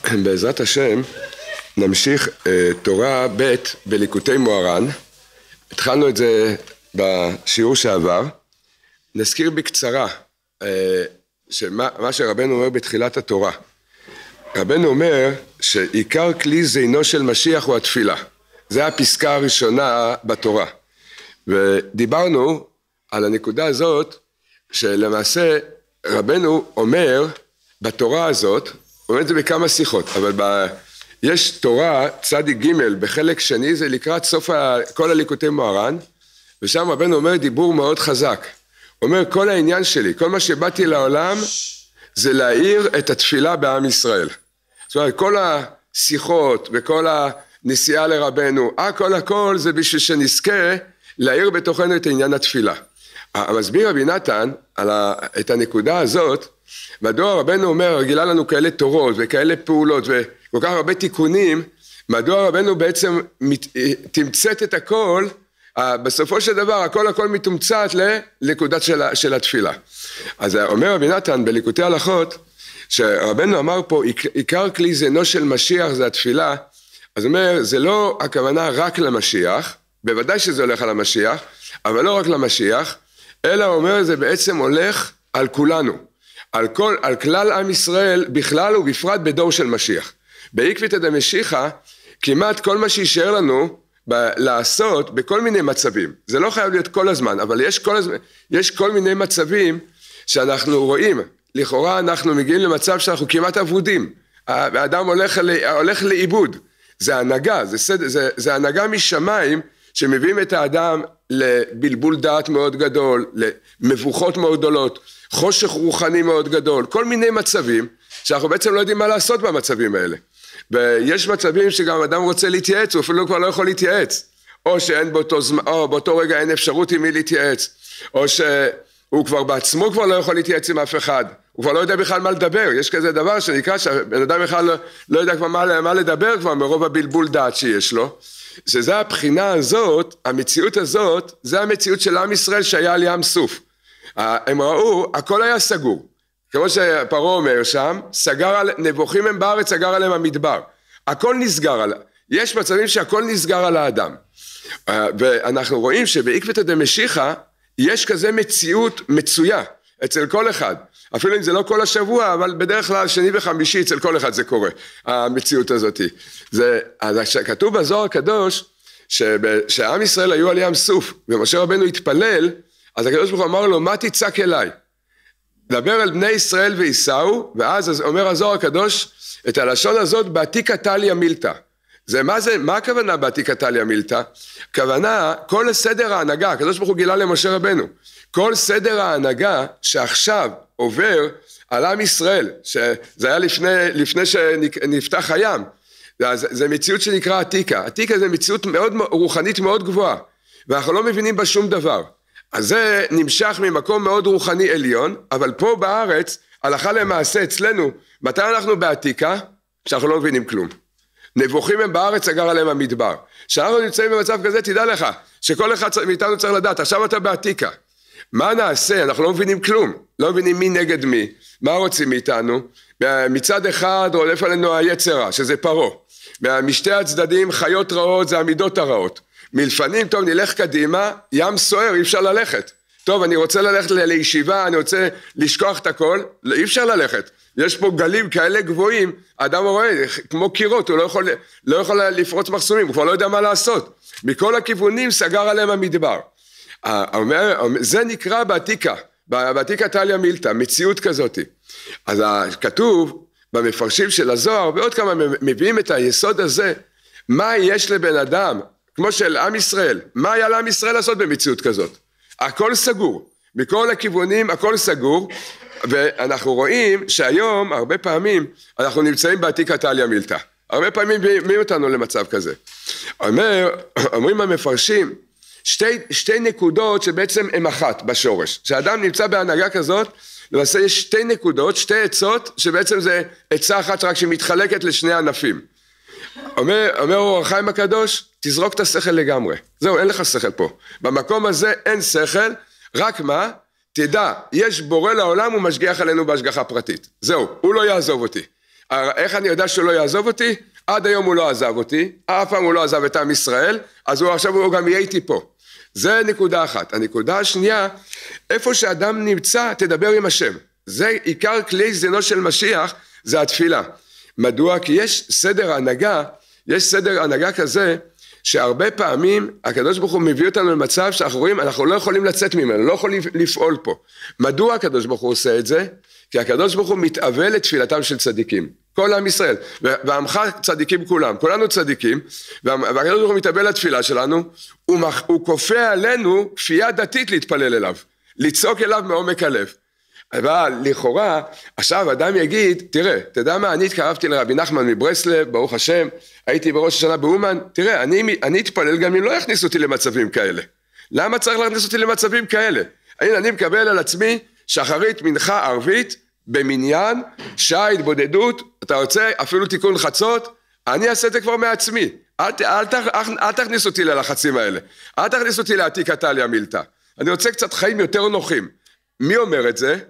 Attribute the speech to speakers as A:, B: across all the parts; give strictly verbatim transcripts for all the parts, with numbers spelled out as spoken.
A: בעזרת השם נמשיך אה, תורה ב' בליקוטי מוהר"ן. התחלנו את זה בשיעור שעבר. נזכיר בקצרה אה, שמה, מה שרבנו אומר בתחילת התורה. רבנו אומר שעיקר כלי זינו של משיח הוא התפילה. זה הפסקה הראשונה בתורה. ודיברנו על הנקודה הזאת שלמעשה רבנו אומר בתורה הזאת, הוא אומר את זה בכמה שיחות, אבל ב... יש תורה צדיק ג' בחלק שני, זה לקראת סוף ה... כל הליקוטי מוהר"ן, ושם רבנו אומר דיבור מאוד חזק. הוא אומר כל העניין שלי, כל מה שבאתי לעולם, זה להאיר את התפילה בעם ישראל. זאת אומרת, כל השיחות וכל הנסיעה לרבנו, הכל הכל זה בשביל שנזכה להאיר בתוכנו את עניין התפילה. המסביר רבי נתן על ה... את הנקודה הזאת, מדוע רבנו אומר, רגילה לנו כאלה תורות וכאלה פעולות וכל כך הרבה תיקונים, מדוע רבנו בעצם מת... תמצאת את הכל, בסופו של דבר הכל הכל מתומצת לנקודת של, של התפילה. אז אומר רבי נתן בליקוטי הלכות, שרבנו אמר פה, עיקר כלי זינו של משיח זה התפילה, אז אומר, זה לא הכוונה רק למשיח, בוודאי שזה הולך על המשיח, אבל לא רק למשיח, אלא אומר, זה בעצם הולך על כולנו. על, כל, על כלל עם ישראל בכלל ובפרט בדור של משיח. בעקבתא דמשיחא, כמעט כל מה שישאר לנו ב- לעשות בכל מיני מצבים. זה לא חייב להיות כל הזמן, אבל יש כל, הזמן, יש כל מיני מצבים שאנחנו רואים. לכאורה אנחנו מגיעים למצב שאנחנו כמעט אבודים. האדם הולך, הולך לאיבוד. זה הנהגה, זה, זה, זה, זה הנהגה משמיים שמביאים את האדם לבלבול דעת מאוד גדול, למבוכות מאוד גדולות, חושך רוחני מאוד גדול, כל מיני מצבים שאנחנו בעצם לא יודעים מה לעשות במצבים האלה. ויש מצבים שגם אדם רוצה להתייעץ, הוא אפילו כבר לא יכול להתייעץ, או שאין באותו, זמן, או באותו רגע אין אפשרות עם מי להתייעץ, או שהוא כבר בעצמו כבר לא יכול להתייעץ עם אף אחד, הוא כבר לא יודע בכלל מה לדבר. יש כזה דבר שנקרא שהבן אדם בכלל לא, לא יודע כבר מה, מה לדבר כבר מרוב הבלבול דעת שיש לו, שזה הבחינה הזאת, המציאות הזאת, זה המציאות של עם ישראל שהיה על ים סוף. הם ראו, הכל היה סגור. כמו שפרעה אומר שם, סגר על, נבוכים הם בארץ, סגר עליהם המדבר. הכל נסגר על, יש מצבים שהכל נסגר על האדם. ואנחנו רואים שבעקבתא דמשיחא, יש כזה מציאות מצויה אצל כל אחד. אפילו אם זה לא כל השבוע, אבל בדרך כלל שני וחמישי אצל כל אחד זה קורה, המציאות הזאת. זה, אז כתוב בזוהר הקדוש, שהעם ישראל היו על ים סוף, ומשה רבנו התפלל, אז הקדוש ברוך הוא אמר לו, מה תצעק אליי? דבר אל בני ישראל ויסעו, ואז אומר הזוהר הקדוש, את הלשון הזאת, בעתיקא תליא מילתא. זה מה זה, מה הכוונה בעתיקא תליא מילתא? הכוונה, כל סדר ההנהגה, הקדוש ברוך הוא גילה למשה רבנו, כל סדר ההנהגה שעכשיו עובר על עם ישראל, שזה היה לפני, לפני שנפתח הים, זה, זה מציאות שנקרא עתיקא. עתיקא זה מציאות מאוד רוחנית מאוד גבוהה, ואנחנו לא מבינים בה שום דבר. אז זה נמשך ממקום מאוד רוחני עליון, אבל פה בארץ, הלכה למעשה אצלנו, מתי אנחנו בעתיקא? שאנחנו לא מבינים כלום. נבוכים הם בארץ, סגר עליהם המדבר. כשאנחנו נמצאים במצב כזה, תדע לך, שכל אחד מאיתנו צריך לדעת, עכשיו אתה בעתיקא. מה נעשה? אנחנו לא מבינים כלום. לא מבינים מי נגד מי, מה רוצים מאיתנו. מצד אחד רודף עלינו היצר רע, שזה פרעה. משתי הצדדים חיות רעות, זה המידות הרעות. מלפנים, טוב, נלך קדימה, ים סוער, אי אפשר ללכת. טוב, אני רוצה ללכת לישיבה, אני רוצה לשכוח את הכל, אי אפשר ללכת. יש פה גלים כאלה גבוהים, האדם רואה, כמו קירות, הוא לא יכול, לא יכול לפרוץ מחסומים, הוא כבר לא יודע מה לעשות. מכל הכיוונים סגר עליהם המדבר. זה נקרא בעתיקא, בעתיקא תליא מילתא, מציאות כזאת. אז כתוב במפרשים של הזוהר, ועוד כמה מביאים את היסוד הזה, מה יש לבן אדם, כמו של עם ישראל, מה היה לעם ישראל לעשות במציאות כזאת? הכל סגור, מכל הכיוונים הכל סגור, ואנחנו רואים שהיום הרבה פעמים אנחנו נמצאים בעתיקא תליא מילתא, הרבה פעמים מביאים אותנו למצב כזה. אומר, אומרים המפרשים, שתי, שתי נקודות שבעצם הם אחת בשורש, שהאדם נמצא בהנהגה כזאת, למעשה יש שתי נקודות, שתי עצות, שבעצם זה עצה אחת רק שמתחלקת לשני ענפים. אומר, אומר אור החיים הקדוש, תזרוק את השכל לגמרי. זהו, אין לך שכל פה. במקום הזה אין שכל, רק מה? תדע, יש בורא לעולם ומשגיח עלינו בהשגחה פרטית. זהו, הוא לא יעזוב אותי. איך אני יודע שהוא לא יעזוב אותי? עד היום הוא לא עזב אותי, אף פעם הוא לא עזב את עם ישראל, אז הוא עכשיו הוא גם יהיה איתי פה. זה נקודה אחת. הנקודה השנייה, איפה שאדם נמצא, תדבר עם השם. זה עיקר כלי זינו של משיח, זה התפילה. מדוע? כי יש סדר הנהגה, יש סדר הנהגה כזה, שהרבה פעמים הקדוש ברוך הוא מביא אותנו למצב שאנחנו רואים, אנחנו לא יכולים לצאת ממנו, לא יכולים לפעול פה. מדוע הקדוש ברוך הוא עושה את זה? כי הקדוש ברוך הוא מתאבל לתפילתם של צדיקים. כל עם ישראל, ועמך צדיקים כולם, כולנו צדיקים, והקדוש ברוך הוא מתאבל לתפילה שלנו, הוא, הוא כופה עלינו כפייה דתית להתפלל אליו, לצעוק אליו מעומק הלב. אבל לכאורה, עכשיו אדם יגיד, תראה, תדע מה, אני התקרבתי לרבי נחמן מברסלב, ברוך השם, הייתי בראש השנה באומן, תראה, אני, אני אתפלל גם אם לא יכניסו אותי למצבים כאלה. למה צריך להכניס אותי למצבים כאלה? אני, אני מקבל על עצמי שחרית, מנחה, ערבית, במניין, שעה התבודדות, אתה רוצה אפילו תיקון חצות, אני אעשה את זה כבר מעצמי, אל, אל, אל, אל תכניס אותי ללחצים האלה, אל תכניס אותי לעתיק עתליה מילתא, אני רוצה קצת חיים יותר נוחים. מי אומר את זה?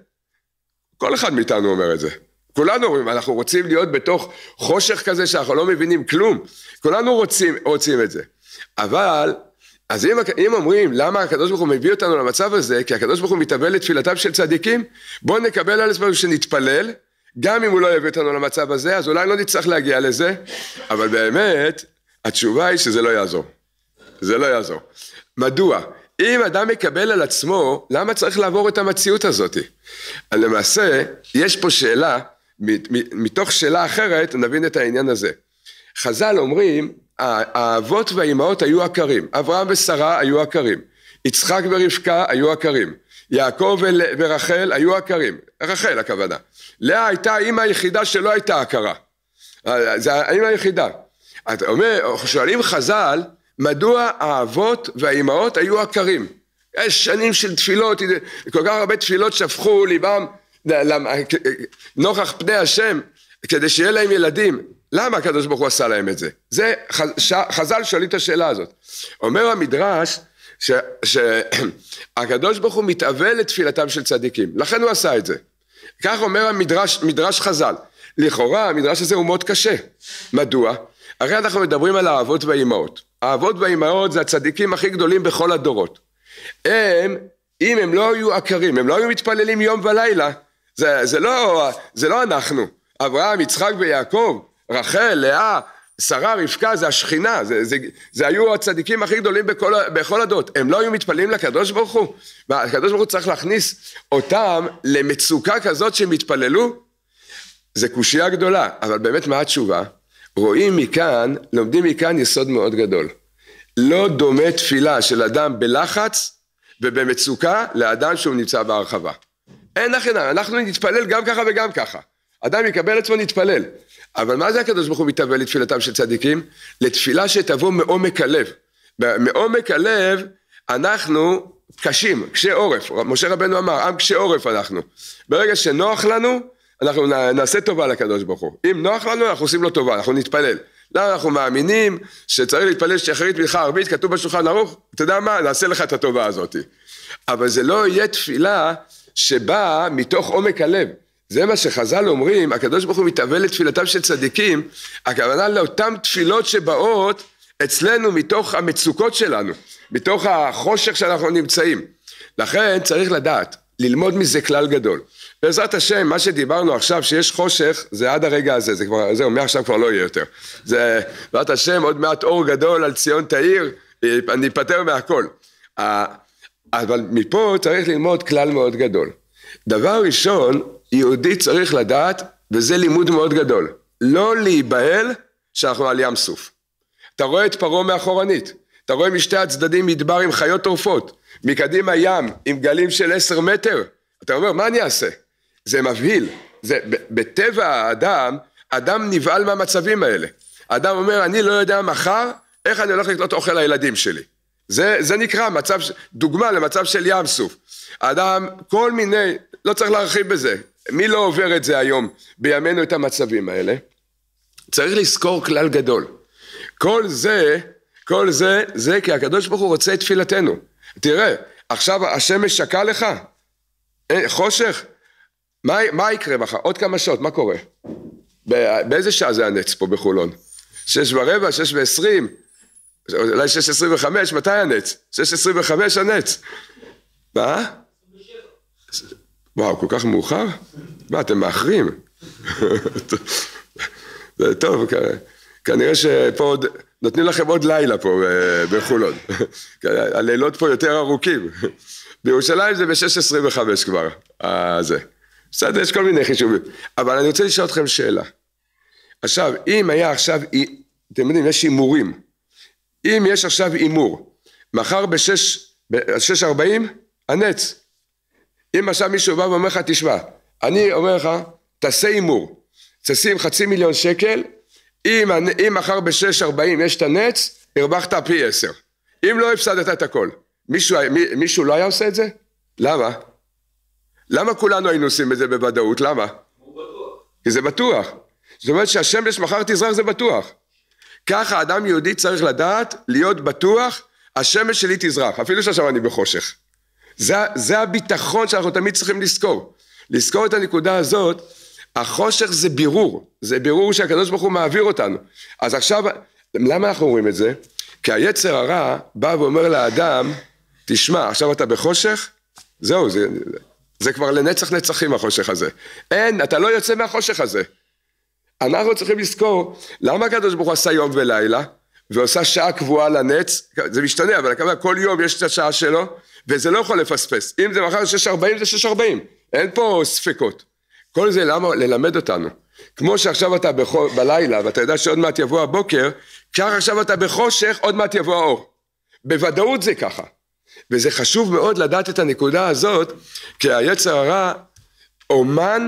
A: כל אחד מאיתנו אומר את זה. כולנו אומרים, אנחנו רוצים להיות בתוך חושך כזה שאנחנו לא מבינים כלום, כולנו רוצים, רוצים את זה. אבל, אז אם, אם אומרים, למה הקדוש ברוך הוא מביא אותנו למצב הזה, כי הקדוש ברוך הוא מתאבל לתפילתם של צדיקים, בואו נקבל על עצמנו שנתפלל, גם אם הוא לא יביא אותנו למצב הזה, אז אולי לא נצטרך להגיע לזה, אבל באמת, התשובה היא שזה לא יעזור. זה לא יעזור. מדוע? אם אדם מקבל על עצמו, למה צריך לעבור את המציאות הזאת? למעשה, יש פה שאלה, מתוך שאלה אחרת, נבין את העניין הזה. חז"ל אומרים, האבות והאימהות היו עקרים, אברהם ושרה היו עקרים, יצחק ורבקה היו עקרים, יעקב ורחל היו עקרים, רחל הכוונה. לאה הייתה האמא היחידה שלא הייתה עקרה, זה האמא היחידה. אתה אומר, שואלים חז"ל, מדוע האבות והאימהות היו עקרים? יש שנים של תפילות, כל כך הרבה תפילות שפכו ליבם נוכח פני השם, כדי שיהיה להם ילדים. למה הקדוש ברוך הוא עשה להם את זה? זה חז"ל שואלים את השאלה הזאת. אומר המדרש שהקדוש ברוך הוא מתאבל לתפילתם של צדיקים, לכן הוא עשה את זה. כך אומר המדרש, מדרש חז"ל. לכאורה המדרש הזה הוא מאוד קשה. מדוע? הרי אנחנו מדברים על האבות והאימהות. האבות והאימהות זה הצדיקים הכי גדולים בכל הדורות. הם, אם הם לא היו עקרים, הם לא היו מתפללים יום ולילה, זה, זה לא, זה לא אנחנו. אברהם, יצחק ויעקב, רחל, לאה, שרה, רבקה, זה השכינה, זה, זה, זה היו הצדיקים הכי גדולים בכל, בכל הדורות. הם לא היו מתפללים לקדוש ברוך הוא, והקדוש ברוך הוא צריך להכניס אותם למצוקה כזאת שהם התפללו, זה קושיה גדולה, אבל באמת מה התשובה? רואים מכאן, לומדים מכאן יסוד מאוד גדול. לא דומה תפילה של אדם בלחץ ובמצוקה לאדם שהוא נמצא בהרחבה. אין לכן, אנחנו נתפלל גם ככה וגם ככה. אדם יקבל עצמו נתפלל. אבל מה זה הקדוש ברוך הוא מתאבל לתפילתם של צדיקים? לתפילה שתבוא מעומק הלב. מעומק הלב אנחנו קשים, קשי עורף. משה רבנו אמר, עם קשי עורף אנחנו. ברגע שנוח לנו, אנחנו נעשה טובה לקדוש ברוך הוא. אם נוח לנו, אנחנו עושים לו טובה, אנחנו נתפלל. למה אנחנו מאמינים שצריך להתפלל שחרית מנחה ערבית, כתוב בשולחן ערוך, אתה יודע מה, נעשה לך את הטובה הזאת. אבל זה לא יהיה תפילה שבאה מתוך עומק הלב. זה מה שחז"ל אומרים, הקדוש ברוך הוא מתאבל לתפילתם של צדיקים, הכוונה לאותם תפילות שבאות אצלנו מתוך המצוקות שלנו, מתוך החושך שאנחנו נמצאים. לכן צריך לדעת, ללמוד מזה כלל גדול. בעזרת השם, מה שדיברנו עכשיו, שיש חושך, זה עד הרגע הזה, זה כבר, זהו, מעכשיו כבר לא יהיה יותר. זה, בעזרת השם, עוד מעט אור גדול על ציון תאיר, אני אפטר מהכל. אבל מפה צריך ללמוד כלל מאוד גדול. דבר ראשון, יהודי צריך לדעת, וזה לימוד מאוד גדול, לא להיבהל שאנחנו על ים סוף. אתה רואה את פרעה מאחורנית, אתה רואה משתי הצדדים מדבר עם חיות טורפות, מקדימה ים עם גלים של עשר מטר, אתה אומר, מה אני אעשה? זה מבהיל, זה, בטבע האדם, אדם נבהל מהמצבים האלה. האדם אומר, אני לא יודע מחר, איך אני הולך לקנות אוכל לילדים שלי. זה, זה נקרא מצב, דוגמה למצב של ים סוף. האדם, כל מיני, לא צריך להרחיב בזה, מי לא עובר את זה היום, בימינו את המצבים האלה? צריך לזכור כלל גדול. כל זה, כל זה, זה כי הקדוש ברוך הוא רוצה את תפילתנו. תראה, עכשיו השמש שקע לך, חושך, מה, מה יקרה מחר? עוד כמה שעות, מה קורה? באיזה שעה זה הנץ פה בחולון? שש ורבע, שש ועשרים, אולי שש עשרים וחמש, מתי הנץ? שש עשרים וחמש הנץ. מה? וואו, כל כך מאוחר? מה, אתם מאחרים? זה טוב, כנראה שפה עוד, נותנים לכם עוד לילה פה בחולון. הלילות פה יותר ארוכים. בירושלים זה ב-שש עשרים וחמש כבר, זה. בסדר, יש כל מיני חישובים. אבל אני רוצה לשאול אתכם שאלה. עכשיו, אם היה עכשיו, אתם יודעים, יש אימורים. אם יש עכשיו אימור, מחר ב-שש ארבעים, הנץ. אם עכשיו מישהו בא ואומר לך, תשמע, אני אומר לך, תעשה אימור. תשים חצי מיליון שקל, אם, אם מחר ב-שש ארבעים יש את הנץ, הרווחת פי עשר. אם לא הפסדת את הכל. מישהו, מישהו לא היה עושה את זה? למה? למה כולנו היינו עושים את זה בוודאות? למה? הוא בטוח. כי זה בטוח. זאת אומרת שהשמש מחר תזרח זה בטוח. ככה אדם יהודי צריך לדעת, להיות בטוח, השמש שלי תזרח, אפילו שעכשיו אני בחושך. זה, זה הביטחון שאנחנו תמיד צריכים לזכור. לזכור את הנקודה הזאת, החושך זה בירור, זה בירור שהקדוש ברוך הוא מעביר אותנו. אז עכשיו, למה אנחנו אומרים את זה? כי היצר הרע בא ואומר לאדם, תשמע, עכשיו אתה בחושך, זהו, זה, זה כבר לנצח נצחים החושך הזה. אין, אתה לא יוצא מהחושך הזה. אנחנו צריכים לזכור, למה הקדוש ברוך הוא עשה יום ולילה, ועושה שעה קבועה לנץ, זה משתנה, אבל כל יום יש את השעה שלו, וזה לא יכול לפספס. אם זה מחר שש ארבעים, זה שש ארבעים. אין פה ספקות. כל זה למה? ללמד אותנו. כמו שעכשיו אתה בחו, בלילה, ואתה יודע שעוד מעט יבוא הבוקר, כך עכשיו אתה בחושך, עוד מעט יבוא האור. בוודאות זה ככה. וזה חשוב מאוד לדעת את הנקודה הזאת, כי היצר הרע, אומן,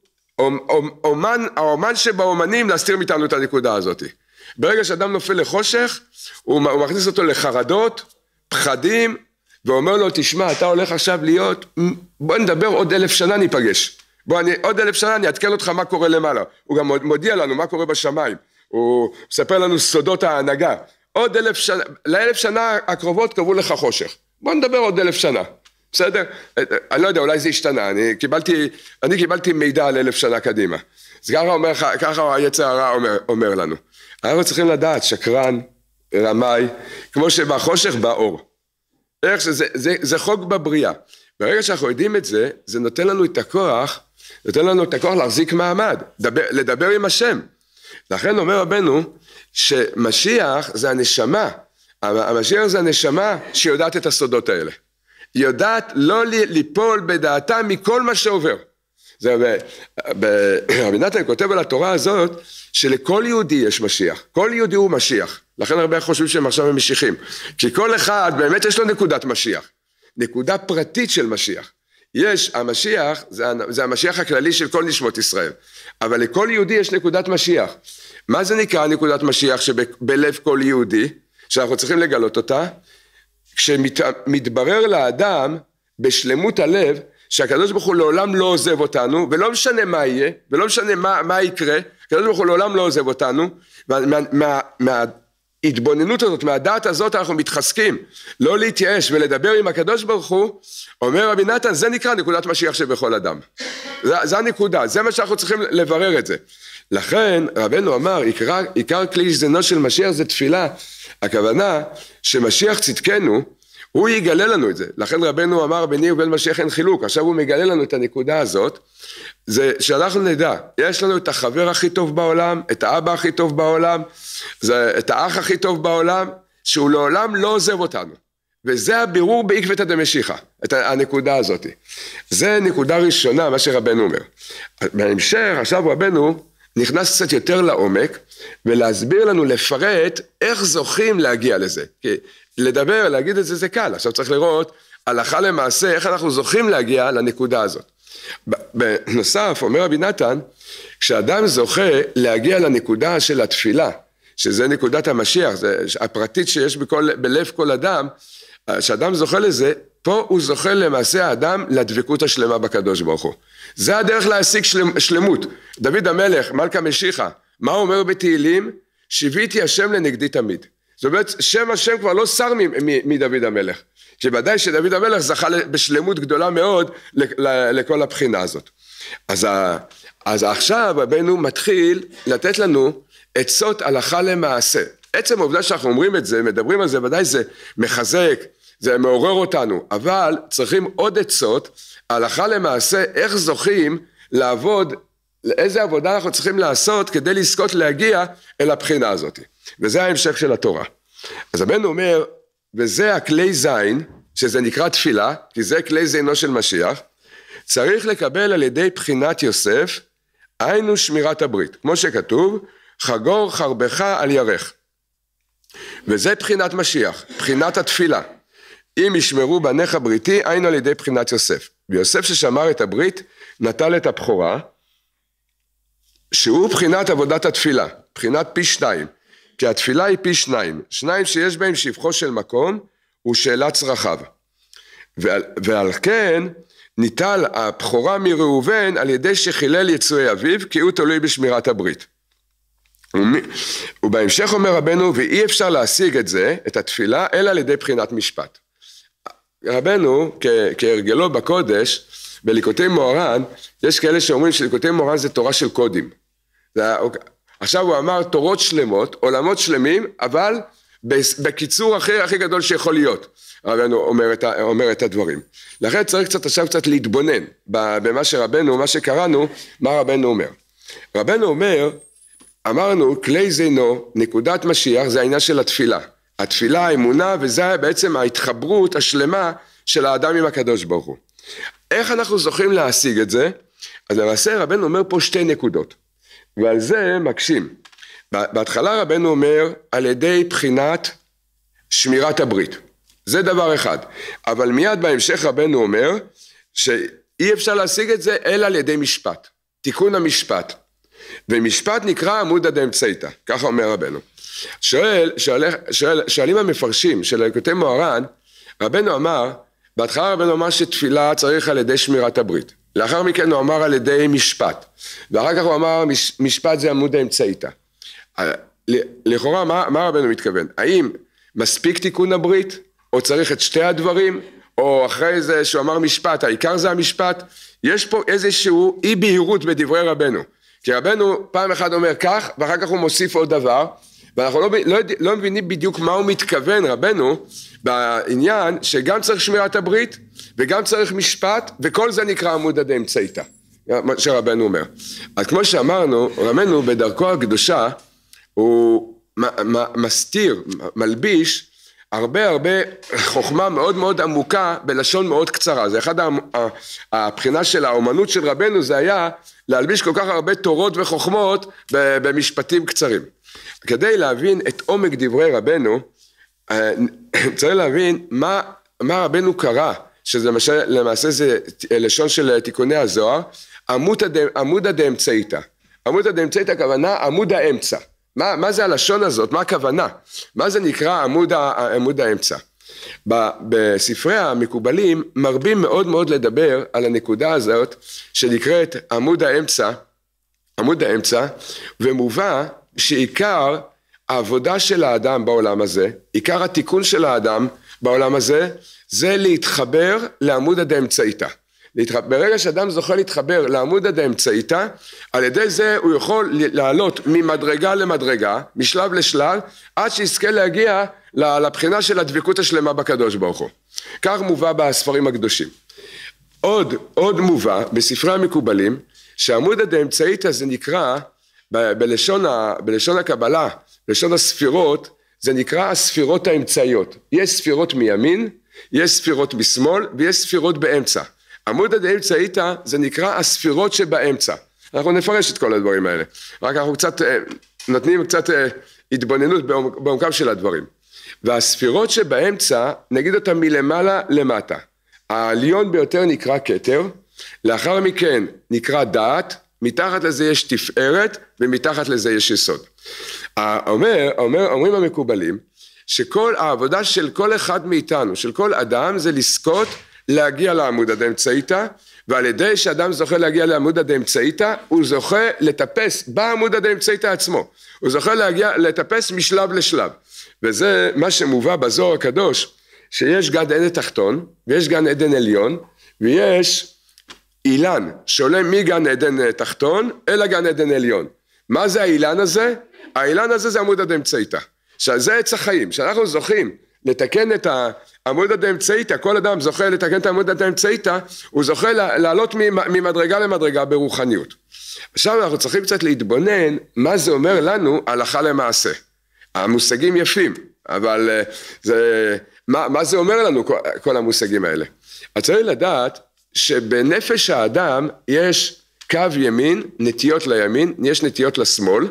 A: אומן, האומן שבאומנים להסתיר מאיתנו את הנקודה הזאת. ברגע שאדם נופל לחושך, הוא, הוא מכניס אותו לחרדות, פחדים, ואומר לו, תשמע, אתה הולך עכשיו להיות, בוא נדבר עוד אלף שנה ניפגש. בוא, אני, עוד אלף שנה אני אעדכן אותך מה קורה למעלה. הוא גם מודיע לנו מה קורה בשמיים. הוא מספר לנו סודות ההנהגה. עוד אלף שנה, לאלף שנה הקרובות קבעו לך חושך. בוא נדבר עוד אלף שנה. בסדר? אני לא יודע, אולי זה השתנה. אני קיבלתי, אני קיבלתי מידע על אלף שנה קדימה. אז ככה אומר, ככה היצר הרע אומר, אומר לנו. אנחנו צריכים לדעת, שקרן, רמאי, כמו שבחושך באור. איך שזה, זה, זה חוק בבריאה. ברגע שאנחנו יודעים את זה, זה נותן לנו את הכוח, נותן לנו את הכוח להחזיק מעמד, דבר, לדבר עם השם. לכן אומר רבנו, שמשיח זה הנשמה, המשיח זה הנשמה שיודעת את הסודות האלה. היא יודעת לא ליפול בדעתה מכל מה שעובר. זה, רבי נתן כותב על התורה הזאת, שלכל יהודי יש משיח, כל יהודי הוא משיח. לכן הרבה חושבים שהם עכשיו הם משיחים. כי כל אחד באמת יש לו נקודת משיח. נקודה פרטית של משיח. יש, המשיח, זה, זה המשיח הכללי של כל נשמות ישראל. אבל לכל יהודי יש נקודת משיח. מה זה נקרא נקודת משיח שבלב כל יהודי, שאנחנו צריכים לגלות אותה? כשמתברר לאדם בשלמות הלב, שהקדוש ברוך הוא לעולם לא עוזב אותנו, ולא משנה מה יהיה, ולא משנה מה, מה יקרה, הקדוש ברוך הוא לעולם לא עוזב אותנו, מה, מה, מה, התבוננות הזאת, מהדעת הזאת אנחנו מתחזקים, לא להתייאש ולדבר עם הקדוש ברוך הוא, אומר רבי נתן, זה נקרא נקודת משיח שבכל אדם. זה, זה הנקודה, זה מה שאנחנו צריכים לברר את זה. לכן רבנו אמר, עיקר, עיקר כלי זנו של משיח זה תפילה, הכוונה שמשיח צדקנו, הוא יגלה לנו את זה. לכן רבנו אמר, ביני ובין משיח אין חילוק, עכשיו הוא מגלה לנו את הנקודה הזאת, זה שאנחנו נדע, יש לנו את החבר הכי טוב בעולם, את האבא הכי טוב בעולם, זה, את האח הכי טוב בעולם, שהוא לעולם לא עוזב אותנו. וזה הבירור בעקבתא דמשיחא, את הנקודה הזאת. זה נקודה ראשונה, מה שרבנו אומר. בהמשך, עכשיו רבנו נכנס קצת יותר לעומק, ולהסביר לנו, לפרט, איך זוכים להגיע לזה. כי לדבר, להגיד את זה, זה קל. עכשיו צריך לראות, הלכה למעשה, איך אנחנו זוכים להגיע לנקודה הזאת. בנוסף, אומר רבי נתן, כשאדם זוכה להגיע לנקודה של התפילה, שזה נקודת המשיח, זה הפרטית שיש בכל, בלב כל אדם, כשאדם זוכה לזה, פה הוא זוכה למעשה האדם לדבקות השלמה בקדוש ברוך הוא. זה הדרך להשיג שלמ, שלמות. דוד המלך, מלכה משיחה, מה הוא אומר בתהילים? שיביתי השם לנגדי תמיד. זאת אומרת, שם השם כבר לא שר מדוד המלך. שבוודאי שדוד המלך זכה בשלמות גדולה מאוד לכל הבחינה הזאת. אז אז עכשיו רבנו מתחיל לתת לנו עצות הלכה למעשה. עצם העובדה שאנחנו אומרים את זה, מדברים על זה, ודאי זה מחזק, זה מעורר אותנו, אבל צריכים עוד עצות, הלכה למעשה, איך זוכים לעבוד, איזה עבודה אנחנו צריכים לעשות כדי לזכות להגיע אל הבחינה הזאת. וזה ההמשך של התורה. אז רבנו אומר, וזה הכלי זין, שזה נקרא תפילה, כי זה כלי זינו של משיח, צריך לקבל על ידי בחינת יוסף, היינו שמירת הברית. כמו שכתוב, חגור חרבך על ירך. וזה בחינת משיח, בחינת התפילה. אם ישמרו בניך בריתי, היינו על ידי בחינת יוסף. ויוסף ששמר את הברית, נטל את הבכורה, שהוא בחינת עבודת התפילה, בחינת פי שתיים. כי התפילה היא פי שניים, שניים שיש בהם שבחו של מקום, הוא שאלת צרכיו. ועל, ועל כן, ניטל הבכורה מראובן על ידי שחילל יצואי אביו, כי הוא תלוי בשמירת הברית. ובהמשך אומר רבנו, ואי אפשר להשיג את זה, את התפילה, אלא על ידי בחינת משפט. רבנו, כהרגלו בקודש, בליקוטי מוהר"ן, יש כאלה שאומרים שליקוטי מוהר"ן זה תורה של קודים. זה, עכשיו הוא אמר תורות שלמות, עולמות שלמים, אבל בקיצור הכי, הכי גדול שיכול להיות. רבנו אומר את, אומר את הדברים. לכן צריך קצת עכשיו קצת להתבונן במה שרבנו, מה שקראנו, מה רבנו אומר. רבנו אומר, אמרנו, כלי זינו, נקודת משיח, זה העניין של התפילה. התפילה, האמונה, וזה בעצם ההתחברות השלמה של האדם עם הקדוש ברוך הוא. איך אנחנו זוכים להשיג את זה? אז למעשה רבנו אומר פה שתי נקודות, ועל זה מקשים. בהתחלה רבנו אומר, על ידי בחינת שמירת הברית. זה דבר אחד. אבל מיד בהמשך רבנו אומר, שאי אפשר להשיג את זה, אלא על ידי משפט. תיקון המשפט. ומשפט נקרא עמודא דאמצעיתא, ככה אומר רבנו. שואל, שואל, שואל, שואלים המפרשים של ליקוטי מוהר"ן, רבנו אמר, בהתחלה רבנו אמר שתפילה צריך על ידי שמירת הברית. לאחר מכן הוא אמר על ידי משפט. ואחר כך הוא אמר משפט זה עמודא דאמצעיתא. לכאורה מה, מה רבנו מתכוון? האם מספיק תיקון הברית? או צריך את שתי הדברים? או אחרי זה שהוא אמר משפט, העיקר זה המשפט? יש פה איזשהו אי בהירות בדברי רבנו. כי רבנו פעם אחת אומר כך, ואחר כך הוא מוסיף עוד דבר, ואנחנו לא, לא, לא מבינים בדיוק מה הוא מתכוון רבנו, בעניין שגם צריך שמירת הברית, וגם צריך משפט, וכל זה נקרא עמודא דאמצעיתא, מה שרבנו אומר. אז כמו שאמרנו, רבנו בדרכו הקדושה, הוא מסתיר, מלביש, הרבה הרבה חוכמה מאוד מאוד עמוקה בלשון מאוד קצרה. זה אחד הבחינה של האומנות של רבנו, זה היה להלביש כל כך הרבה תורות וחוכמות במשפטים קצרים. כדי להבין את עומק דברי רבנו, צריך להבין מה, מה רבנו קרא, שזה למעשה זה לשון של תיקוני הזוהר, עמודא דאמצעיתא. עמודא דאמצעיתא הכוונה עמוד האמצע. מה, מה זה הלשון הזאת? מה הכוונה? מה זה נקרא עמוד, עמוד האמצע? בספרי המקובלים מרבים מאוד מאוד לדבר על הנקודה הזאת שנקראת עמוד האמצע, עמוד האמצע, ומובא שעיקר העבודה של האדם בעולם הזה, עיקר התיקון של האדם בעולם הזה, זה להתחבר לעמוד הדאמצעיתא. ברגע שאדם זוכה להתחבר לעמודא דאמצעיתא, על ידי זה הוא יכול לעלות ממדרגה למדרגה, משלב לשלב, עד שיזכה להגיע לבחינה של הדבקות השלמה בקדוש ברוך הוא. כך מובא בספרים הקדושים. עוד, עוד מובא בספרי המקובלים, שעמודא דאמצעיתא זה נקרא, ב- בלשון, ה- בלשון הקבלה, בלשון הספירות, זה נקרא הספירות האמצעיות. יש ספירות מימין, יש ספירות משמאל, ויש ספירות באמצע. עמודא דאמצעיתא זה נקרא הספירות שבאמצע. אנחנו נפרש את כל הדברים האלה. רק אנחנו קצת נותנים קצת התבוננות בעומקם של הדברים. והספירות שבאמצע, נגיד אותם מלמעלה למטה. העליון ביותר נקרא כתר, לאחר מכן נקרא דעת, מתחת לזה יש תפארת, ומתחת לזה יש יסוד. אומר, אומר, אומרים המקובלים, שכל העבודה של כל אחד מאיתנו, של כל אדם, זה לזכות להגיע לעמודא דאמצעיתא, ועל ידי שאדם זוכה להגיע לעמודא דאמצעיתא, הוא זוכה לטפס בעמודא דאמצעיתא עצמו. הוא זוכה להגיע, לטפס משלב לשלב. וזה מה שמובא בזוהר הקדוש, שיש גן עדן תחתון, ויש גן עדן עליון, ויש אילן שעולה מגן עדן תחתון אל הגן עדן עליון. מה זה האילן הזה? האילן הזה זה עמוד הדאמצעיתא. שזה עץ החיים, שאנחנו זוכים לתקן את העמוד הדאמצעיתא, כל אדם זוכה לתקן את העמוד הדאמצעיתא, הוא זוכה לעלות ממדרגה למדרגה ברוחניות. עכשיו אנחנו צריכים קצת להתבונן מה זה אומר לנו הלכה למעשה. המושגים יפים, אבל זה, מה, מה זה אומר לנו כל, כל המושגים האלה? אז צריך לדעת שבנפש האדם יש קו ימין, נטיות לימין, יש נטיות לשמאל,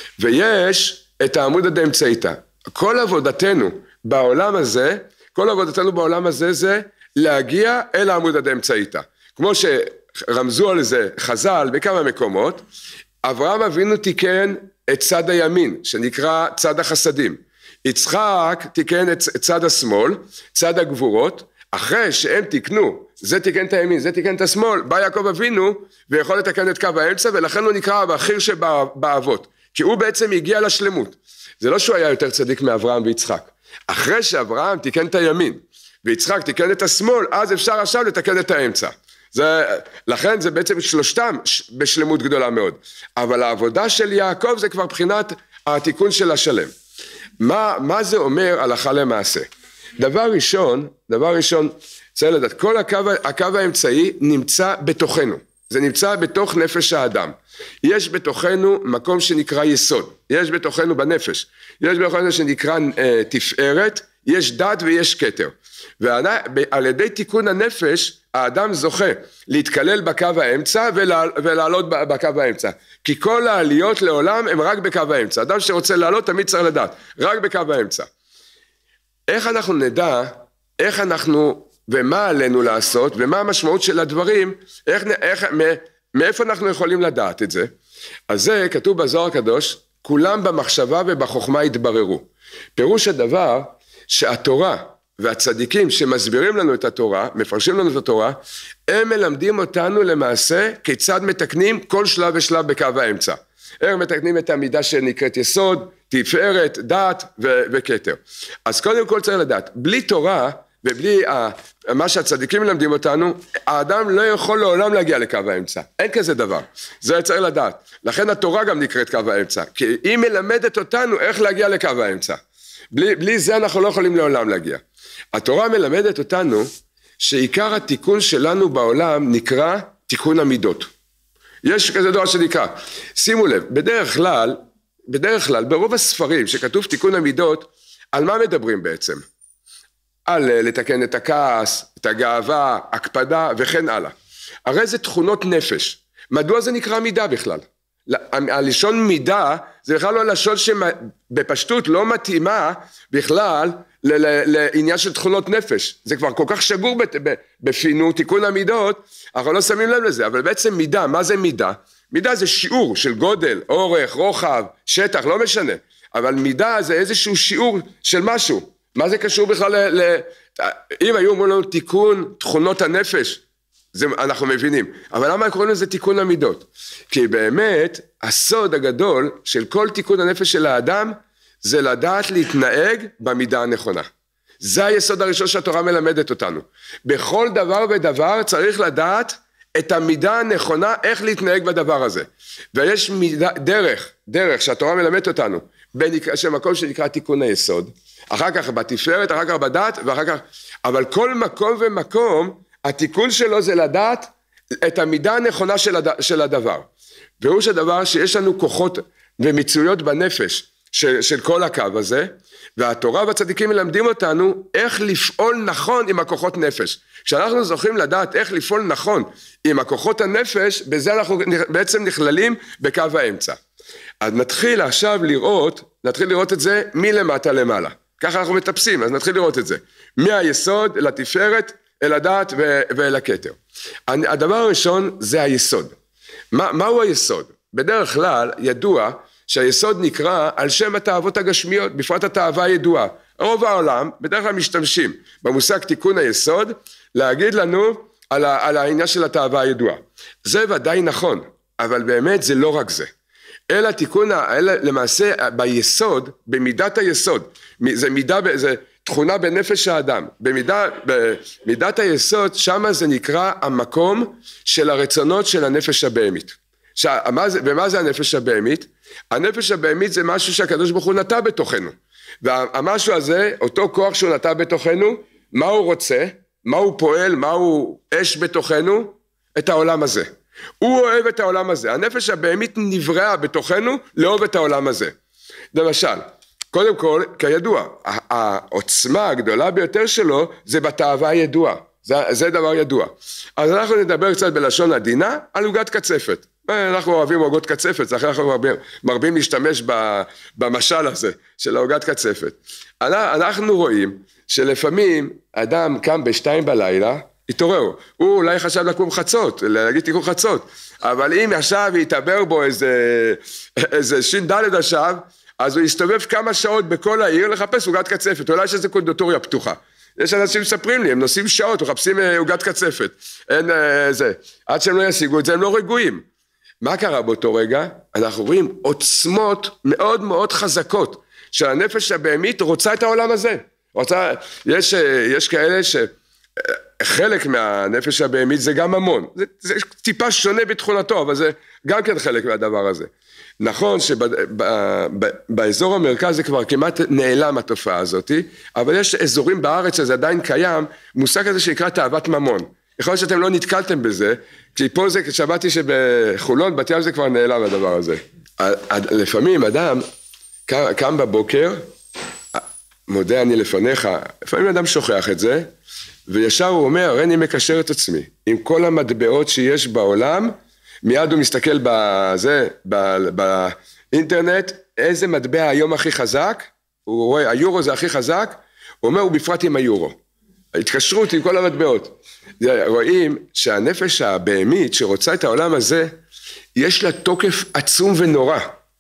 A: ויש את העמוד הדאמצעיתא. כל עבודתנו בעולם הזה, כל עבודתנו בעולם הזה זה להגיע אל העמוד הדאמצעיתא. כמו שרמזו על זה חז"ל בכמה מקומות, אברהם אבינו תיקן את צד הימין, שנקרא צד החסדים. יצחק תיקן את צד השמאל, צד הגבורות, אחרי שהם תיקנו, זה תיקן את הימין, זה תיקן את השמאל, בא יעקב אבינו ויכול לתקן את קו האמצע, ולכן הוא נקרא הבכיר שבאבות, כי הוא בעצם הגיע לשלמות. זה לא שהוא היה יותר צדיק מאברהם ויצחק. אחרי שאברהם תיקן את הימין, ויצחק תיקן את השמאל, אז אפשר עכשיו לתקן את האמצע. זה, לכן זה בעצם שלושתם בשלמות גדולה מאוד. אבל העבודה של יעקב זה כבר בחינת התיקון של השלם. מה, מה זה אומר הלכה למעשה? דבר ראשון, דבר ראשון, צריך לדעת, כל הקו, הקו האמצעי נמצא בתוכנו. זה נמצא בתוך נפש האדם. יש בתוכנו מקום שנקרא יסוד. יש בתוכנו בנפש. יש בתוכנו שנקרא אה, תפארת, יש דת ויש כתר. ועל ידי תיקון הנפש, האדם זוכה להתקלל בקו האמצע ולע, ולעלות בקו האמצע. כי כל העליות לעולם הם רק בקו האמצע. אדם שרוצה לעלות תמיד צריך לדעת, רק בקו האמצע. איך אנחנו נדע, איך אנחנו, ומה עלינו לעשות, ומה המשמעות של הדברים, איך, איך, מאיפה אנחנו יכולים לדעת את זה? אז זה כתוב בזוהר הקדוש, כולם במחשבה ובחוכמה התבררו. פירוש הדבר שהתורה והצדיקים שמסבירים לנו את התורה, מפרשים לנו את התורה, הם מלמדים אותנו למעשה כיצד מתקנים כל שלב ושלב בקו האמצע. איך מתקנים את המידה שנקראת יסוד, תפארת, דת ו- וכתר. אז קודם כל צריך לדעת, בלי תורה ובלי ה- מה שהצדיקים מלמדים אותנו, האדם לא יכול לעולם להגיע לקו האמצע. אין כזה דבר. זה צריך לדעת. לכן התורה גם נקראת קו האמצע, כי היא מלמדת אותנו איך להגיע לקו האמצע. בלי, בלי זה אנחנו לא יכולים לעולם להגיע. התורה מלמדת אותנו שעיקר התיקון שלנו בעולם נקרא תיקון המידות. יש כזה דבר שנקרא, שימו לב, בדרך כלל, בדרך כלל, ברוב הספרים שכתוב תיקון המידות, על מה מדברים בעצם? על לתקן את הכעס, את הגאווה, הקפדה וכן הלאה. הרי זה תכונות נפש. מדוע זה נקרא מידה בכלל? הלשון מידה זה בכלל לא לשון שבפשטות לא מתאימה בכלל לעניין של תכונות נפש. זה כבר כל כך שגור בפינו, תיקון המידות, אנחנו לא שמים לב לזה, אבל בעצם מידה, מה זה מידה? מידה זה שיעור של גודל, אורך, רוחב, שטח, לא משנה. אבל מידה זה איזשהו שיעור של משהו. מה זה קשור בכלל ל... ל... אם היו אומרים לנו תיקון תכונות הנפש, זה אנחנו מבינים. אבל למה קוראים לזה תיקון המידות? כי באמת הסוד הגדול של כל תיקון הנפש של האדם, זה לדעת להתנהג במידה הנכונה. זה היסוד הראשון שהתורה מלמדת אותנו. בכל דבר ודבר צריך לדעת את המידה הנכונה, איך להתנהג בדבר הזה. ויש מידה, דרך, דרך שהתורה מלמדת אותנו, במקום שנקרא תיקון היסוד, אחר כך בתפארת, אחר כך בדת, ואחר כך, אבל כל מקום ומקום, התיקון שלו זה לדעת את המידה הנכונה של, הד... של הדבר. והוא שהדבר שיש לנו כוחות ומצויות בנפש של, של כל הקו הזה, והתורה והצדיקים מלמדים אותנו איך לפעול נכון עם הכוחות נפש. כשאנחנו זוכים לדעת איך לפעול נכון עם הכוחות הנפש, בזה אנחנו בעצם נכללים בקו האמצע. אז נתחיל עכשיו לראות, נתחיל לראות את זה מלמטה למעלה. ככה אנחנו מטפסים, אז נתחיל לראות את זה. מהיסוד אל התפארת, אל הדעת ואל הכתר. הדבר הראשון זה היסוד. מה, מהו היסוד? בדרך כלל ידוע שהיסוד נקרא על שם התאוות הגשמיות, בפרט התאווה הידועה. רוב העולם בדרך כלל משתמשים במושג תיקון היסוד, להגיד לנו על, ה, על העניין של התאווה הידועה. זה ודאי נכון, אבל באמת זה לא רק זה. אלא תיקון, אלא למעשה ביסוד, במידת היסוד, זה מידה, זה תכונה בנפש האדם, במידה, במידת היסוד, שמה זה נקרא המקום של הרצונות של הנפש הבהמית. עכשיו, ומה זה הנפש הבהמית? הנפש הבהמית זה משהו שהקדוש ברוך הוא נטע בתוכנו, והמשהו הזה, אותו כוח שהוא נטע בתוכנו, מה הוא רוצה? מה הוא פועל? מה הוא אש בתוכנו? את העולם הזה. הוא אוהב את העולם הזה. הנפש הבהמית נבראה בתוכנו לאהוב את העולם הזה. למשל, קודם כל, כידוע, העוצמה הגדולה ביותר שלו זה בתאווה הידועה. זה, זה דבר ידוע. אז אנחנו נדבר קצת בלשון עדינה על עוגת קצפת. אנחנו אוהבים עוגות קצפת, לכן אנחנו מרבים, מרבים להשתמש במשל הזה של עוגת קצפת. אנחנו רואים שלפעמים אדם קם בשתיים בלילה, התעורר, הוא אולי חשב לקום חצות, להגיד תיקום חצות, אבל אם עכשיו יתעבר בו איזה, איזה שין דלת עכשיו, אז הוא יסתובב כמה שעות בכל העיר לחפש עוגת קצפת, אולי יש איזה קונדיטוריה פתוחה. יש אנשים מספרים לי, הם נוסעים שעות, מחפשים עוגת קצפת, אין זה, עד שהם לא ישיגו את זה, הם לא רגועים. מה קרה באותו רגע? אנחנו רואים עוצמות מאוד מאוד חזקות, שהנפש הבהמית רוצה את העולם הזה. רוצה, יש, יש כאלה שחלק מהנפש הבהמית זה גם ממון, זה, זה טיפה שונה בתכונתו, אבל זה גם כן חלק מהדבר הזה. נכון שבאזור המרכז זה כבר כמעט נעלם התופעה הזאת, אבל יש אזורים בארץ שזה עדיין קיים, מושג הזה שנקרא תאוות ממון. יכול להיות שאתם לא נתקלתם בזה, כי פה זה, שמעתי שבחולון, בת ים זה כבר נעלם הדבר הזה. לפעמים אדם קם בבוקר, מודה אני לפניך, לפעמים אדם שוכח את זה, וישר הוא אומר, הרי אני מקשר את עצמי, עם כל המטבעות שיש בעולם, מיד הוא מסתכל בזה, באינטרנט, איזה מטבע היום הכי חזק, הוא רואה, היורו זה הכי חזק, הוא אומר, הוא בפרט עם היורו. ההתקשרות עם כל המטבעות. רואים שהנפש הבהמית שרוצה את העולם הזה, יש לה תוקף עצום ונורא.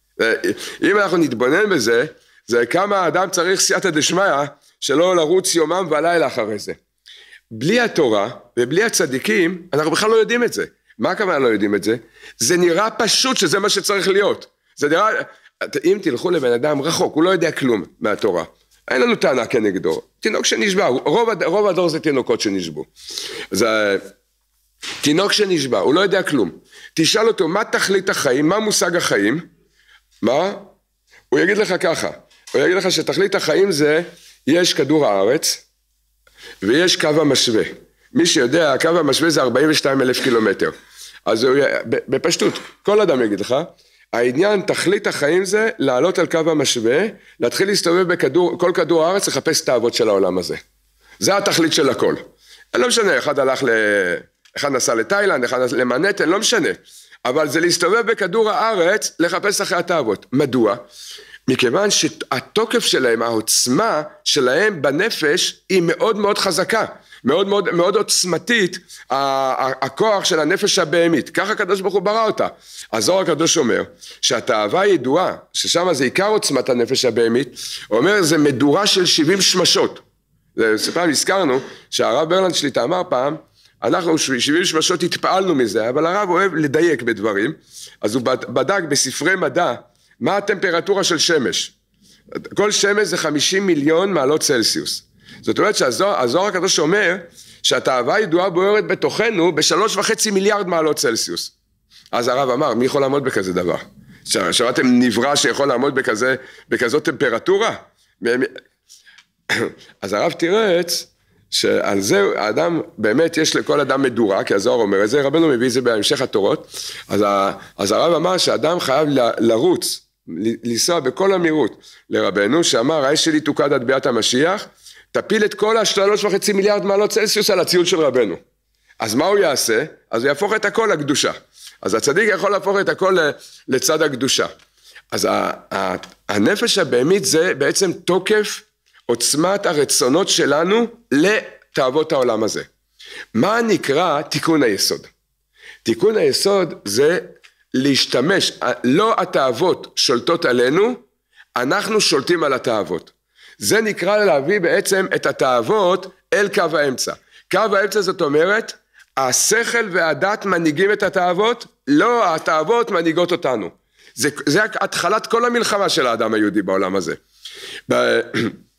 A: אם אנחנו נתבונן בזה, זה כמה האדם צריך סייעתא דשמיא, שלא לרוץ יומם ולילה אחרי זה. בלי התורה ובלי הצדיקים, אנחנו בכלל לא יודעים את זה. מה הכוונה לא יודעים את זה? זה נראה פשוט שזה מה שצריך להיות. זה נראה, אם תלכו לבן אדם רחוק, הוא לא יודע כלום מהתורה. אין לנו טענה כנגדו. תינוק שנשבע, רוב, רוב הדור זה תינוקות שנשבו. זה תינוק שנשבע, הוא לא יודע כלום. תשאל אותו, מה תכלית החיים? מה מושג החיים? מה? הוא יגיד לך ככה. הוא יגיד לך שתכלית החיים זה, יש כדור הארץ, ויש קו המשווה. מי שיודע, הקו המשווה זה ארבעים ושניים אלף קילומטר. אז הוא, בפשטות, כל אדם יגיד לך, העניין, תכלית החיים זה לעלות על קו המשווה, להתחיל להסתובב בכדור, כל כדור הארץ, לחפש את האהבות של העולם הזה. זה התכלית של הכל. לא משנה, אחד הלך ל... אחד נסע לתאילנד, אחד נסע למנהטן, לא משנה. אבל זה להסתובב בכדור הארץ, לחפש אחרי התאוות. מדוע? מכיוון שהתוקף שלהם, העוצמה שלהם בנפש, היא מאוד מאוד חזקה. מאוד מאוד, מאוד עוצמתית, הכוח של הנפש הבהמית. ככה הקדוש ברוך הוא ברא אותה. הזוהר הקדוש אומר, שהתאווה הידועה, ששם זה עיקר עוצמת הנפש הבהמית, הוא אומר, זה מדורה של שבעים שמשות. פעם הזכרנו, שהרב ברלנד שליטה אמר פעם, אנחנו שבעים שמשות התפעלנו מזה, אבל הרב אוהב לדייק בדברים, אז הוא בדק בספרי מדע, מה הטמפרטורה של שמש. כל שמש זה חמישים מיליון מעלות צלסיוס. זאת אומרת שהזוהר הקדוש אומר שהתאווה הידועה בוערת בתוכנו בשלוש וחצי מיליארד מעלות צלסיוס. אז הרב אמר, מי יכול לעמוד בכזה דבר? שמעתם נברא שיכול לעמוד בכזה, בכזאת טמפרטורה? אז הרב תירץ שעל זה האדם, באמת יש לכל אדם מדורה, כי הזוהר אומר את זה, רבנו מביא את זה בהמשך התורות, אז, אז הרב אמר שהאדם חייב לרוץ, לנסוע בכל המהירות לרבנו, שאמר, האש שלי תוקד עד ביאת המשיח, תפיל את כל השלוש וחצי מיליארד מעלות צלסיוס על הציון של רבנו. אז מה הוא יעשה? אז הוא יהפוך את הכל לקדושה. אז הצדיק יכול להפוך את הכל לצד הקדושה. אז הנפש הבהמית זה בעצם תוקף עוצמת הרצונות שלנו לתאוות העולם הזה. מה נקרא תיקון היסוד? תיקון היסוד זה להשתמש, לא התאוות שולטות עלינו, אנחנו שולטים על התאוות. זה נקרא להביא בעצם את התאוות אל קו האמצע. קו האמצע זאת אומרת, השכל והדת מנהיגים את התאוות, לא התאוות מנהיגות אותנו. זה, זה התחלת כל המלחמה של האדם היהודי בעולם הזה.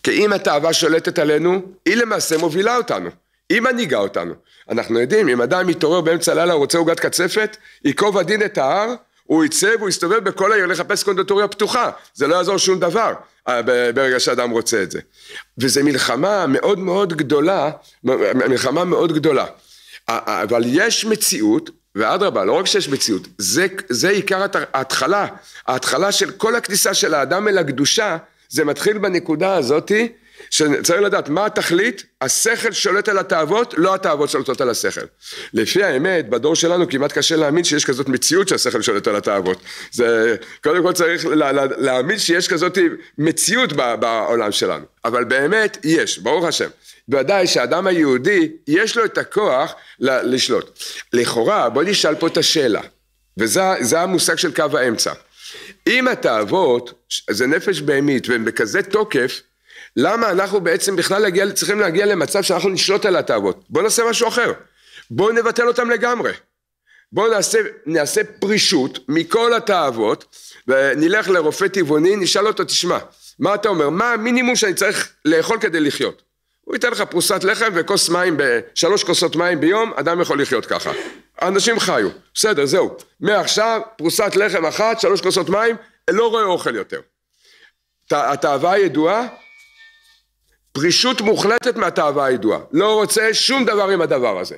A: כי אם התאווה שולטת עלינו, היא למעשה מובילה אותנו, היא מנהיגה אותנו. אנחנו יודעים, אם אדם מתעורר באמצע הלילה, הוא רוצה עוגת קצפת, ייקוב הדין את ההר, הוא יצא והוא יסתובב בכל העיר לחפש קונדיטוריה פתוחה, זה לא יעזור שום דבר ברגע שאדם רוצה את זה. וזה מלחמה מאוד מאוד גדולה, מלחמה מאוד גדולה. אבל יש מציאות, ואדרבה, לא רק שיש מציאות, זה, זה עיקר ההתחלה, ההתחלה של כל הכניסה של האדם אל הקדושה, זה מתחיל בנקודה הזאת, שצריך לדעת מה התכלית, השכל שולט על התאוות, לא התאוות שולטות על השכל. לפי האמת, בדור שלנו כמעט קשה להאמין שיש כזאת מציאות שהשכל שולט על התאוות. זה, קודם כל צריך לה, לה, להאמין שיש כזאת מציאות בעולם שלנו. אבל באמת יש, ברוך השם. בוודאי שהאדם היהודי יש לו את הכוח לשלוט. לכאורה, בוא נשאל פה את השאלה, וזה המושג של קו האמצע. אם התאוות, זה נפש בהמית, והם בכזה תוקף, למה אנחנו בעצם בכלל להגיע, צריכים להגיע למצב שאנחנו נשלוט על התאוות? בוא נעשה משהו אחר. בוא נבטל אותם לגמרי. בוא נעשה, נעשה פרישות מכל התאוות, ונלך לרופא טבעוני, נשאל אותו, תשמע, מה אתה אומר? מה המינימום שאני צריך לאכול כדי לחיות? הוא ייתן לך פרוסת לחם וכוס מים, בשלוש כוסות מים ביום, אדם יכול לחיות ככה. האנשים חיו, בסדר, זהו. מעכשיו, פרוסת לחם אחת, שלוש כוסות מים, לא רואה אוכל יותר. התאווה הידועה, פרישות מוחלטת מהתאווה הידועה. לא רוצה שום דבר עם הדבר הזה.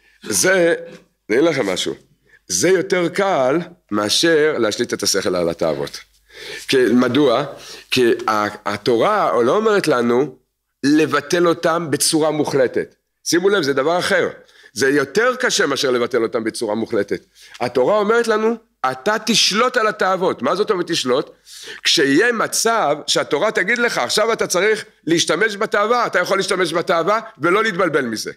A: זה, נראה לכם משהו, זה יותר קל מאשר להשליט את השכל על התאוות. כי, מדוע? כי התורה לא אומרת לנו לבטל אותם בצורה מוחלטת. שימו לב, זה דבר אחר. זה יותר קשה מאשר לבטל אותם בצורה מוחלטת. התורה אומרת לנו, אתה תשלוט על התאוות. מה זאת אומרת תשלוט? כשיהיה מצב שהתורה תגיד לך, עכשיו אתה צריך להשתמש בתאווה, אתה יכול להשתמש בתאווה ולא להתבלבל מזה.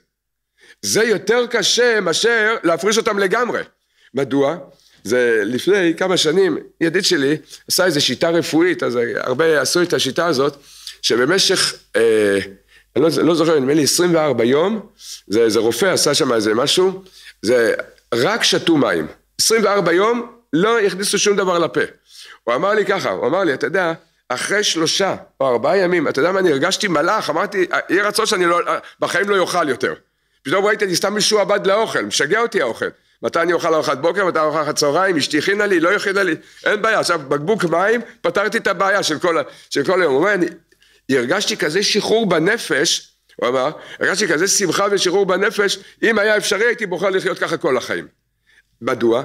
A: זה יותר קשה מאשר להפריש אותם לגמרי. מדוע? זה לפני כמה שנים, ידיד שלי עשה איזו שיטה רפואית, אז הרבה עשו את השיטה הזאת, שבמשך, אה, אני לא, לא זוכר, נדמה לי עשרים וארבעה יום, זה, זה רופא עשה שם איזה משהו, זה רק שתו מים. עשרים וארבעה יום לא הכניסו שום דבר לפה. הוא אמר לי ככה, הוא אמר לי, אתה יודע, אחרי שלושה או ארבעה ימים, אתה יודע מה, אני הרגשתי מלאך, אמרתי, יהיה רצון שאני לא, בחיים לא יאכל יותר. פתאום ראיתי, אני סתם משועבד לאוכל, משגע אותי האוכל. מתי אני אוכל ארוחת בוקר, מתי ארוחת צהריים, אשתי הכינה לי, לא הכינה לי, אין בעיה. עכשיו, בקבוק מים, פתרתי את הבעיה של כל, של כל היום. הוא אומר, אני הרגשתי כזה שחרור בנפש, הוא אמר, הרגשתי כזה שמחה ושחרור בנפש, אם היה אפשרי, הייתי בוחר לחיות ככה כל החיים. מדוע?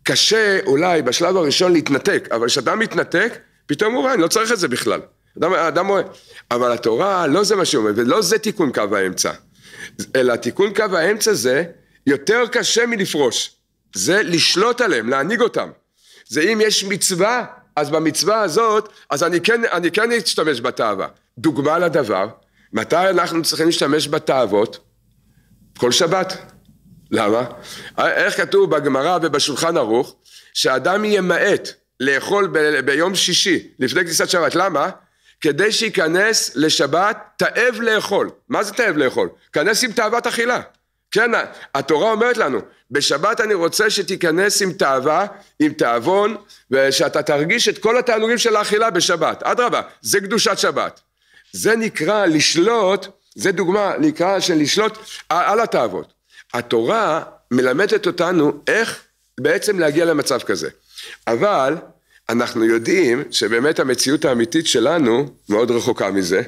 A: קשה אולי בשלב הראשון להתנתק, אבל כשאדם מתנתק, פתאום הוא רואה, אני לא צריך את זה בכלל. אדם, אדם רואה. אבל התורה, לא זה מה שאומר, ולא זה תיקון קו האמצע. אלא תיקון קו האמצע זה, יותר קשה מלפרוש. זה לשלוט עליהם, להנהיג אותם. זה אם יש מצווה, אז במצווה הזאת, אז אני כן, אני כן אשתמש בתאווה. דוגמה לדבר, מתי אנחנו צריכים להשתמש בתאוות? כל שבת. למה? איך כתוב בגמרא ובשולחן ערוך, שאדם ימעט לאכול ב- ביום שישי, לפני כניסת שבת. למה? כדי שיכנס לשבת תאב לאכול. מה זה תאב לאכול? כנס עם תאוות אכילה. כן, התורה אומרת לנו, בשבת אני רוצה שתיכנס עם תאווה, עם תאבון, ושאתה תרגיש את כל התענוגים של האכילה בשבת. אדרבה, זה קדושת שבת. זה נקרא לשלוט, זה דוגמה, נקרא של לשלוט על התאוות. התורה מלמדת אותנו איך בעצם להגיע למצב כזה. אבל אנחנו יודעים שבאמת המציאות האמיתית שלנו מאוד רחוקה מזה.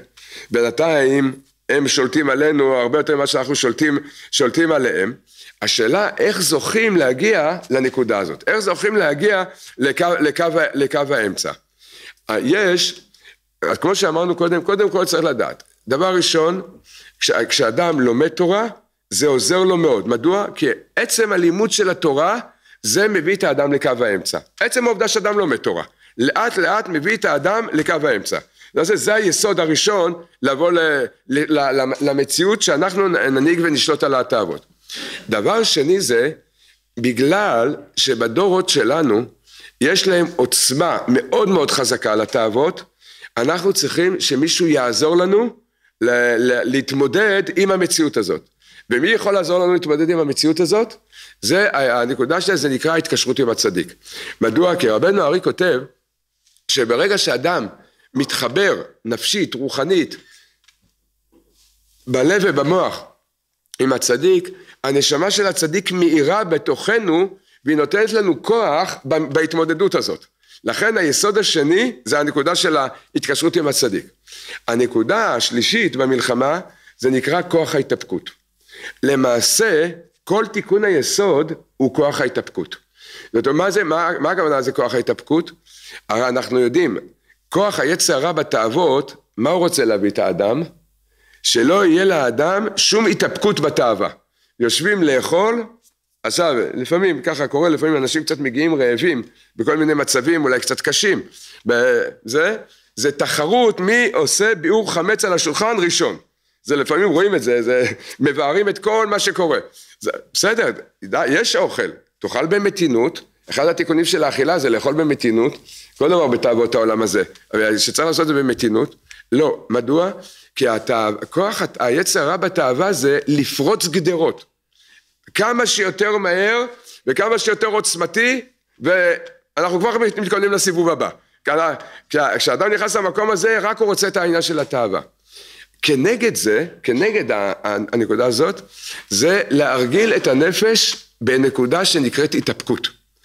A: בינתיים הם שולטים עלינו הרבה יותר ממה שאנחנו שולטים, שולטים עליהם. השאלה איך זוכים להגיע לנקודה הזאת, איך זוכים להגיע לקו, לקו, לקו האמצע. יש, כמו שאמרנו קודם, קודם כל צריך לדעת. דבר ראשון, כש, כשאדם לומד תורה, זה עוזר לו מאוד. מדוע? כי עצם הלימוד של התורה, זה מביא את האדם לקו האמצע. עצם העובדה שאדם לומד תורה. לאט לאט מביא את האדם לקו האמצע. זה, זה היסוד הראשון לבוא ל, ל, ל, למציאות שאנחנו ננהיג ונשלוט על התאוות. דבר שני זה, בגלל שבדורות שלנו, יש להם עוצמה מאוד מאוד חזקה על התאוות, אנחנו צריכים שמישהו יעזור לנו ל, ל, להתמודד עם המציאות הזאת. ומי יכול לעזור לנו להתמודד עם המציאות הזאת? זה הנקודה שלה, זה נקרא התקשרות עם הצדיק. מדוע? כי רבנו הארי כותב, שברגע שאדם מתחבר נפשית, רוחנית, בלב ובמוח עם הצדיק, הנשמה של הצדיק מאירה בתוכנו, והיא נותנת לנו כוח בהתמודדות הזאת. לכן היסוד השני זה הנקודה של ההתקשרות עם הצדיק. הנקודה השלישית במלחמה זה נקרא כוח ההתאפקות. למעשה כל תיקון היסוד הוא כוח ההתאפקות. זאת אומרת, מה זה, מה, מה הכוונה זה כוח ההתאפקות? הרי אנחנו יודעים, כוח היצר הרע בתאוות, מה הוא רוצה להביא את האדם? שלא יהיה לאדם שום התאפקות בתאווה. יושבים לאכול, עכשיו, לפעמים ככה קורה, לפעמים אנשים קצת מגיעים רעבים, בכל מיני מצבים אולי קצת קשים. זה, זה תחרות מי עושה ביאור חמץ על השולחן ראשון. זה לפעמים רואים את זה, זה מבארים את כל מה שקורה. זה, בסדר, יש אוכל, תאכל במתינות, אחד התיקונים של האכילה זה לאכול במתינות, כל דבר בתאוות העולם הזה, אבל שצריך לעשות את זה במתינות, לא, מדוע? כי הכוח, היצר הרע בתאווה זה לפרוץ גדרות, כמה שיותר מהר וכמה שיותר עוצמתי, ואנחנו כבר מתכוננים לסיבוב הבא, כשאדם נכנס למקום הזה, רק הוא רוצה את העניין של התאווה. כנגד זה, כנגד הנקודה הזאת, זה להרגיל את הנפש בנקודה שנקראת התאפקות.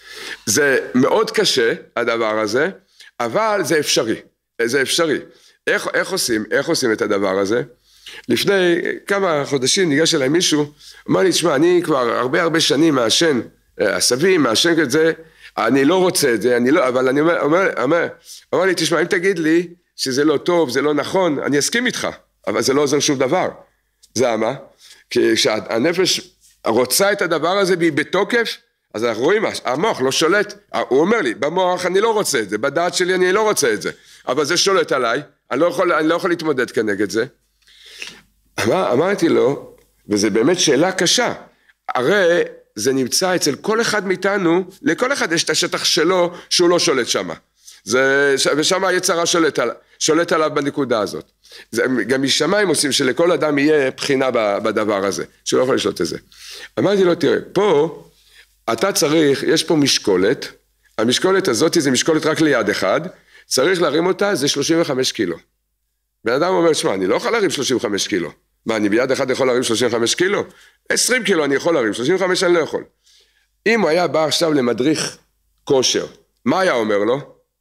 A: זה מאוד קשה, הדבר הזה, אבל זה אפשרי, זה אפשרי. איך, איך עושים, איך עושים את הדבר הזה? לפני כמה חודשים ניגש אליי מישהו, אמר לי, תשמע, אני כבר הרבה הרבה שנים מעשן, עשבים, מעשן את זה, אני לא רוצה את זה, אני לא, אבל אני אומר, אומר, אומר, אומר לי, תשמע, אם תגיד לי שזה לא טוב, זה לא נכון, אני אסכים איתך, אבל זה לא עוזר שום דבר. זה מה? כי כשהנפש רוצה את הדבר הזה והיא בתוקף, אז אנחנו רואים, המוח לא שולט, הוא אומר לי, במוח אני לא רוצה את זה, בדעת שלי אני לא רוצה את זה, אבל זה שולט עליי, אני לא יכול, אני לא יכול להתמודד כנגד זה. אמר, אמרתי לו, וזה באמת שאלה קשה, הרי זה נמצא אצל כל אחד מאיתנו, לכל אחד יש את השטח שלו שהוא לא שולט שם, זה, ושם היצרה שולט, על, שולט עליו בנקודה הזאת. זה, גם משמיים עושים שלכל אדם יהיה בחינה בדבר הזה, שהוא לא יכול לשלוט את זה. אמרתי לו, תראה, פה אתה צריך, יש פה משקולת, המשקולת הזאת זה משקולת רק ליד אחד, צריך להרים אותה, זה שלושים וחמש קילו. בן אדם אומר, שמע, אני לא יכול להרים שלושים וחמש קילו. מה, אני ביד אחד יכול להרים שלושים וחמש קילו? עשרים קילו אני יכול להרים, שלושים וחמש אני לא יכול. אם הוא היה בא עכשיו למדריך כושר, מה היה אומר לו?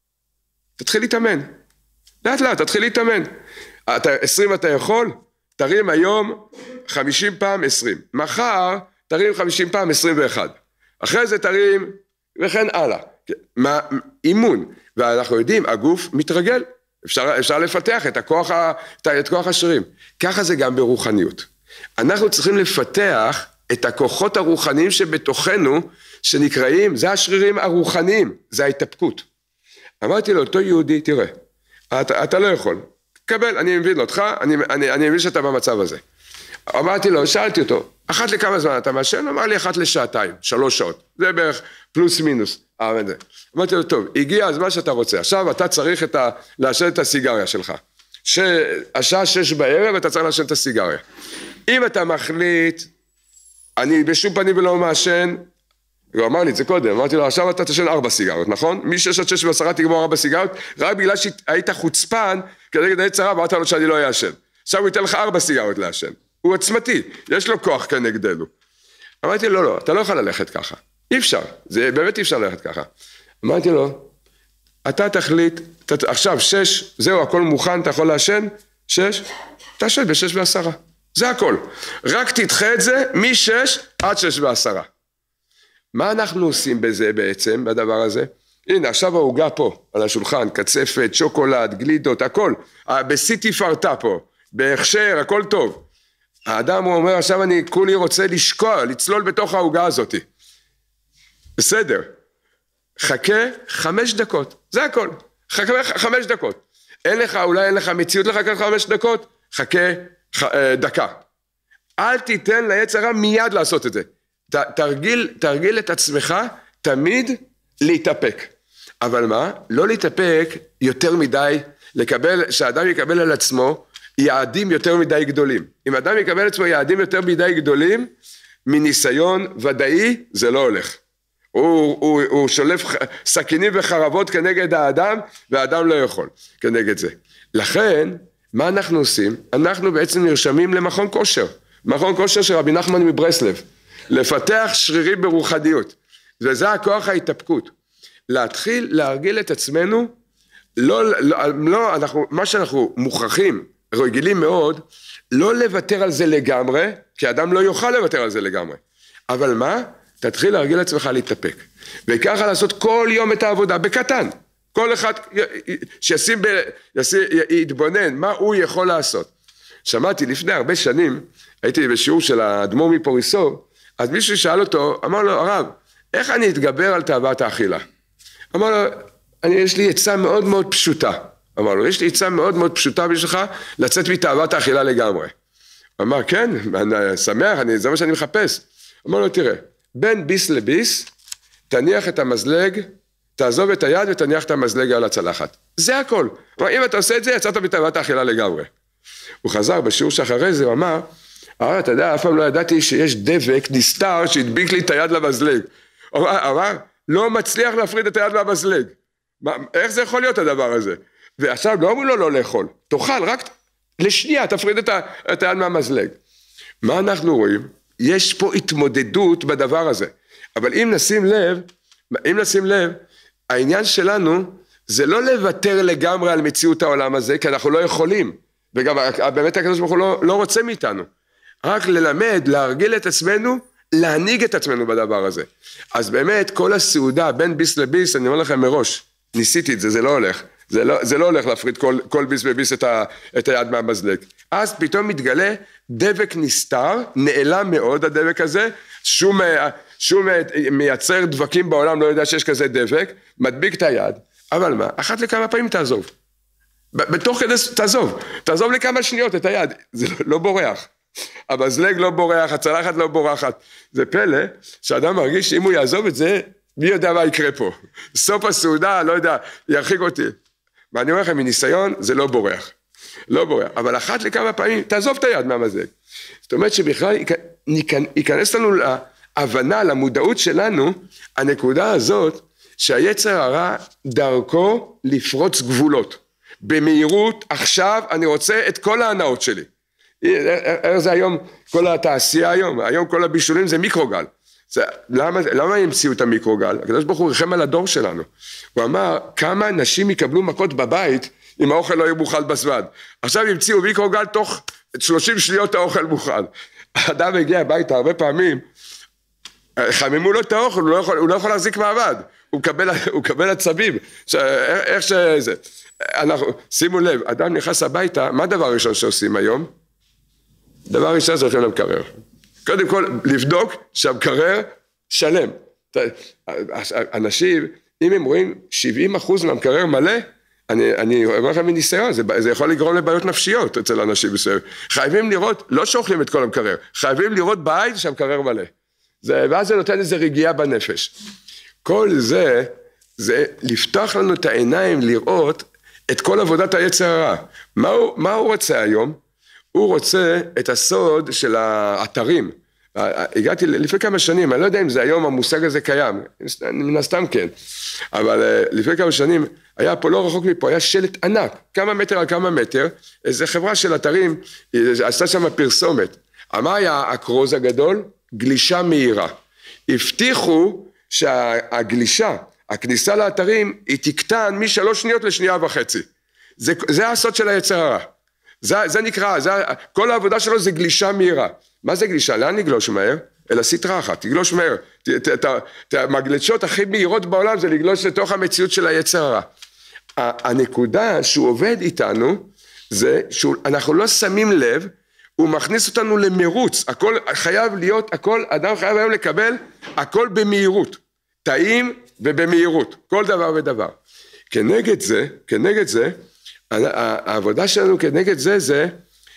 A: תתחיל להתאמן. לאט לאט, תתחיל להתאמן. אתה, עשרים אתה יכול? תרים היום חמישים פעם עשרים. מחר תרים חמישים פעם עשרים ואחת. אחרי זה תרים וכן הלאה. מה, אימון. ואנחנו יודעים, הגוף מתרגל. אפשר, אפשר לפתח את הכוח, את כוח השרירים. ככה זה גם ברוחניות. אנחנו צריכים לפתח את הכוחות הרוחניים שבתוכנו, שנקראים, זה השרירים הרוחניים, זה ההתאפקות. אמרתי לו, אותו יהודי, תראה, אתה, אתה לא יכול. קבל, אני מבין אותך, אני, אני, אני מבין שאתה במצב הזה. אמרתי לו, שאלתי אותו, אחת לכמה זמן אתה מעשן? אמר לי, אחת לשעתיים, שלוש שעות. זה בערך פלוס מינוס. אמרתי לו, טוב, הגיע הזמן שאתה רוצה. עכשיו אתה צריך את ה... לעשן את הסיגריה שלך. ש... השעה שש בערב אתה צריך לעשן את הסיגריה. אם אתה מחליט, אני בשום פנים ולא מעשן, הוא אמר לי את זה קודם, אמרתי לו, עכשיו אתה תשן ארבע סיגריות, נכון? משש עד שש ועשרה תגמור ארבע סיגריות, רק בגלל שהיית חוצפן, כנגד היצרה, אמרת לו שאני לא יעשן. עכשיו הוא ייתן לך ארבע סיגריות לעשן. הוא עצמתי, יש לו כוח כנגדנו. אמרתי לו, לא, אתה לא יכול ללכת ככה. אי אפשר, זה באמת אי אפשר ללכת ככה. אמרתי לו, אתה תחליט, ת, עכשיו שש, זהו, הכל מוכן, אתה יכול לעשן? שש, תעשן בשש ועשרה. זה הכל. רק תדחה את זה משש עד שש ועשרה. מה אנחנו עושים בזה בעצם, בדבר הזה? הנה, עכשיו ההוגה פה, על השולחן, קצפת, שוקולד, גלידות, הכל. בשיא תפארתה פה, בהכשר, הכל טוב. האדם הוא אומר, עכשיו אני כולי רוצה לשקוע, לצלול בתוך ההוגה הזאת. בסדר. חכה חמש דקות, זה הכל. חכה חמש דקות. אין לך, אולי אין לך מציאות לחכות חמש דקות, חכה ח, דקה. אל תיתן ליצר הרע מיד לעשות את זה. ת, תרגיל, תרגיל את עצמך תמיד להתאפק. אבל מה? לא להתאפק יותר מדי, לקבל, שהאדם יקבל על עצמו יעדים יותר מדי גדולים. אם אדם יקבל על עצמו יעדים יותר מדי גדולים, מניסיון ודאי זה לא הולך. הוא, הוא, הוא שולף סכינים וחרבות כנגד האדם, והאדם לא יכול כנגד זה. לכן, מה אנחנו עושים? אנחנו בעצם נרשמים למכון כושר, מכון כושר של רבי נחמן מברסלב, לפתח שרירים ברוחניות, וזה הכוח ההתאפקות, להתחיל להרגיל את עצמנו, לא, לא, לא, אנחנו, מה שאנחנו מוכרחים, רגילים מאוד, לא לוותר על זה לגמרי, כי האדם לא יוכל לוותר על זה לגמרי, אבל מה? תתחיל להרגיל עצמך להתאפק, וככה לעשות כל יום את העבודה, בקטן, כל אחד שישים, ב, ישים, יתבונן מה הוא יכול לעשות. שמעתי לפני הרבה שנים, הייתי בשיעור של האדמו"ר מפוריסוב, אז מישהו שאל אותו, אמר לו, הרב, איך אני אתגבר על תאוות האכילה? אמר לו, אני, יש לי עצה מאוד מאוד פשוטה. אמר לו, יש לי עצה מאוד מאוד פשוטה בשבילך, לצאת מתאוות האכילה לגמרי. אמר, כן, אני שמח, אני, זה מה שאני מחפש. אמר לו, תראה, בין ביס לביס, תניח את המזלג, תעזוב את היד ותניח את המזלג על הצלחת. זה הכל. אבל אם אתה עושה את זה, יצאת מתאוות האכילה לגמרי. הוא חזר בשיעור שאחרי זה, הוא אמר, אה, אתה יודע, אף פעם לא ידעתי שיש דבק נסתר שהדביק לי את היד למזלג. הוא אמר, לא מצליח להפריד את היד מהמזלג. מה, איך זה יכול להיות הדבר הזה? ועכשיו לא אמרו לו לא לאכול, תאכל, רק לשנייה תפריד את, ה, את היד מהמזלג. מה אנחנו רואים? יש פה התמודדות בדבר הזה. אבל אם נשים לב, אם נשים לב, העניין שלנו זה לא לוותר לגמרי על מציאות העולם הזה, כי אנחנו לא יכולים, וגם באמת הקדוש ברוך הוא לא, לא רוצה מאיתנו. רק ללמד, להרגיל את עצמנו, להנהיג את עצמנו בדבר הזה. אז באמת כל הסעודה בין ביס לביס, אני אומר לכם מראש, ניסיתי את זה, זה לא הולך. זה לא, זה לא הולך להפריד כל, כל ביס וביס את, ה, את היד מהמזלג. אז פתאום מתגלה דבק נסתר, נעלם מאוד הדבק הזה, שום, שום מייצר דבקים בעולם לא יודע שיש כזה דבק, מדביק את היד, אבל מה? אחת לכמה פעמים תעזוב. בתוך כדי תעזוב, תעזוב לכמה שניות את היד, זה לא, לא בורח. המזלג לא בורח, הצלחת לא בורחת. זה פלא שאדם מרגיש שאם הוא יעזוב את זה, מי יודע מה יקרה פה. סוף הסעודה, לא יודע, ירחיק אותי. ואני אומר לכם, מניסיון, זה לא בורח. לא בורח. אבל אחת לכמה פעמים, תעזוב את היד מהמזלג. זאת אומרת שבכלל ייכנס לנו להבנה, למודעות שלנו, הנקודה הזאת, שהיצר הרע דרכו לפרוץ גבולות. במהירות, עכשיו אני רוצה את כל ההנאות שלי. איך זה היום, כל התעשייה היום, היום כל הבישולים זה מיקרוגל. זה, למה, למה המציאו את המיקרוגל? הקדוש ברוך הוא ריחם על הדור שלנו. הוא אמר, כמה נשים יקבלו מכות בבית, אם האוכל לא יהיה מוכן בזמן. עכשיו המציאו מיקרוגל, תוך שלושים שניות האוכל מוכן. האדם הגיע הביתה הרבה פעמים, חממו לו את האוכל, הוא לא יכול, הוא לא יכול להחזיק מעמד. הוא מקבל, הוא מקבל עצבים. איך שזה. אנחנו, שימו לב, אדם נכנס הביתה, מה הדבר הראשון שעושים היום? דבר ראשון זה הולכים למקרר. קודם כל, לבדוק שהמקרר שלם. אנשים, אם הם רואים שבעים אחוז מהמקרר מלא, אני, אני אומר לכם מניסיון, זה, זה יכול לגרום לבעיות נפשיות אצל אנשים מסוים. חייבים לראות, לא שאוכלים את כל המקרר, חייבים לראות בעין שהמקרר מלא. זה, ואז זה נותן איזו רגיעה בנפש. כל זה, זה לפתוח לנו את העיניים לראות את כל עבודת היצר הרע. מה הוא, מה הוא רוצה היום? הוא רוצה את הסוד של האתרים. הגעתי לפני כמה שנים, אני לא יודע אם זה היום המושג הזה קיים, מן הסתם כן, אבל לפני כמה שנים, היה פה לא רחוק מפה, היה שלט ענק, כמה מטר על כמה מטר, איזו חברה של אתרים, עשתה שם פרסומת. מה היה הקרוז הגדול? גלישה מהירה. הבטיחו שהגלישה, הכניסה לאתרים, היא תקטן משלוש שניות לשנייה וחצי. זה, זה הסוד של היצר הרע. זה, זה נקרא, זה, כל העבודה שלו זה גלישה מהירה. מה זה גלישה? לאן נגלוש מהר? אלא סטרה אחת, תגלוש מהר. המגלשות הכי מהירות בעולם זה לגלוש לתוך המציאות של היצר הרע. הנקודה שהוא עובד איתנו, זה שאנחנו לא שמים לב, הוא מכניס אותנו למרוץ, הכל חייב להיות, הכל, אדם חייב היום לקבל, הכל במהירות, טעים ובמהירות, כל דבר ודבר. כנגד זה, כנגד זה, העבודה שלנו כנגד זה, זה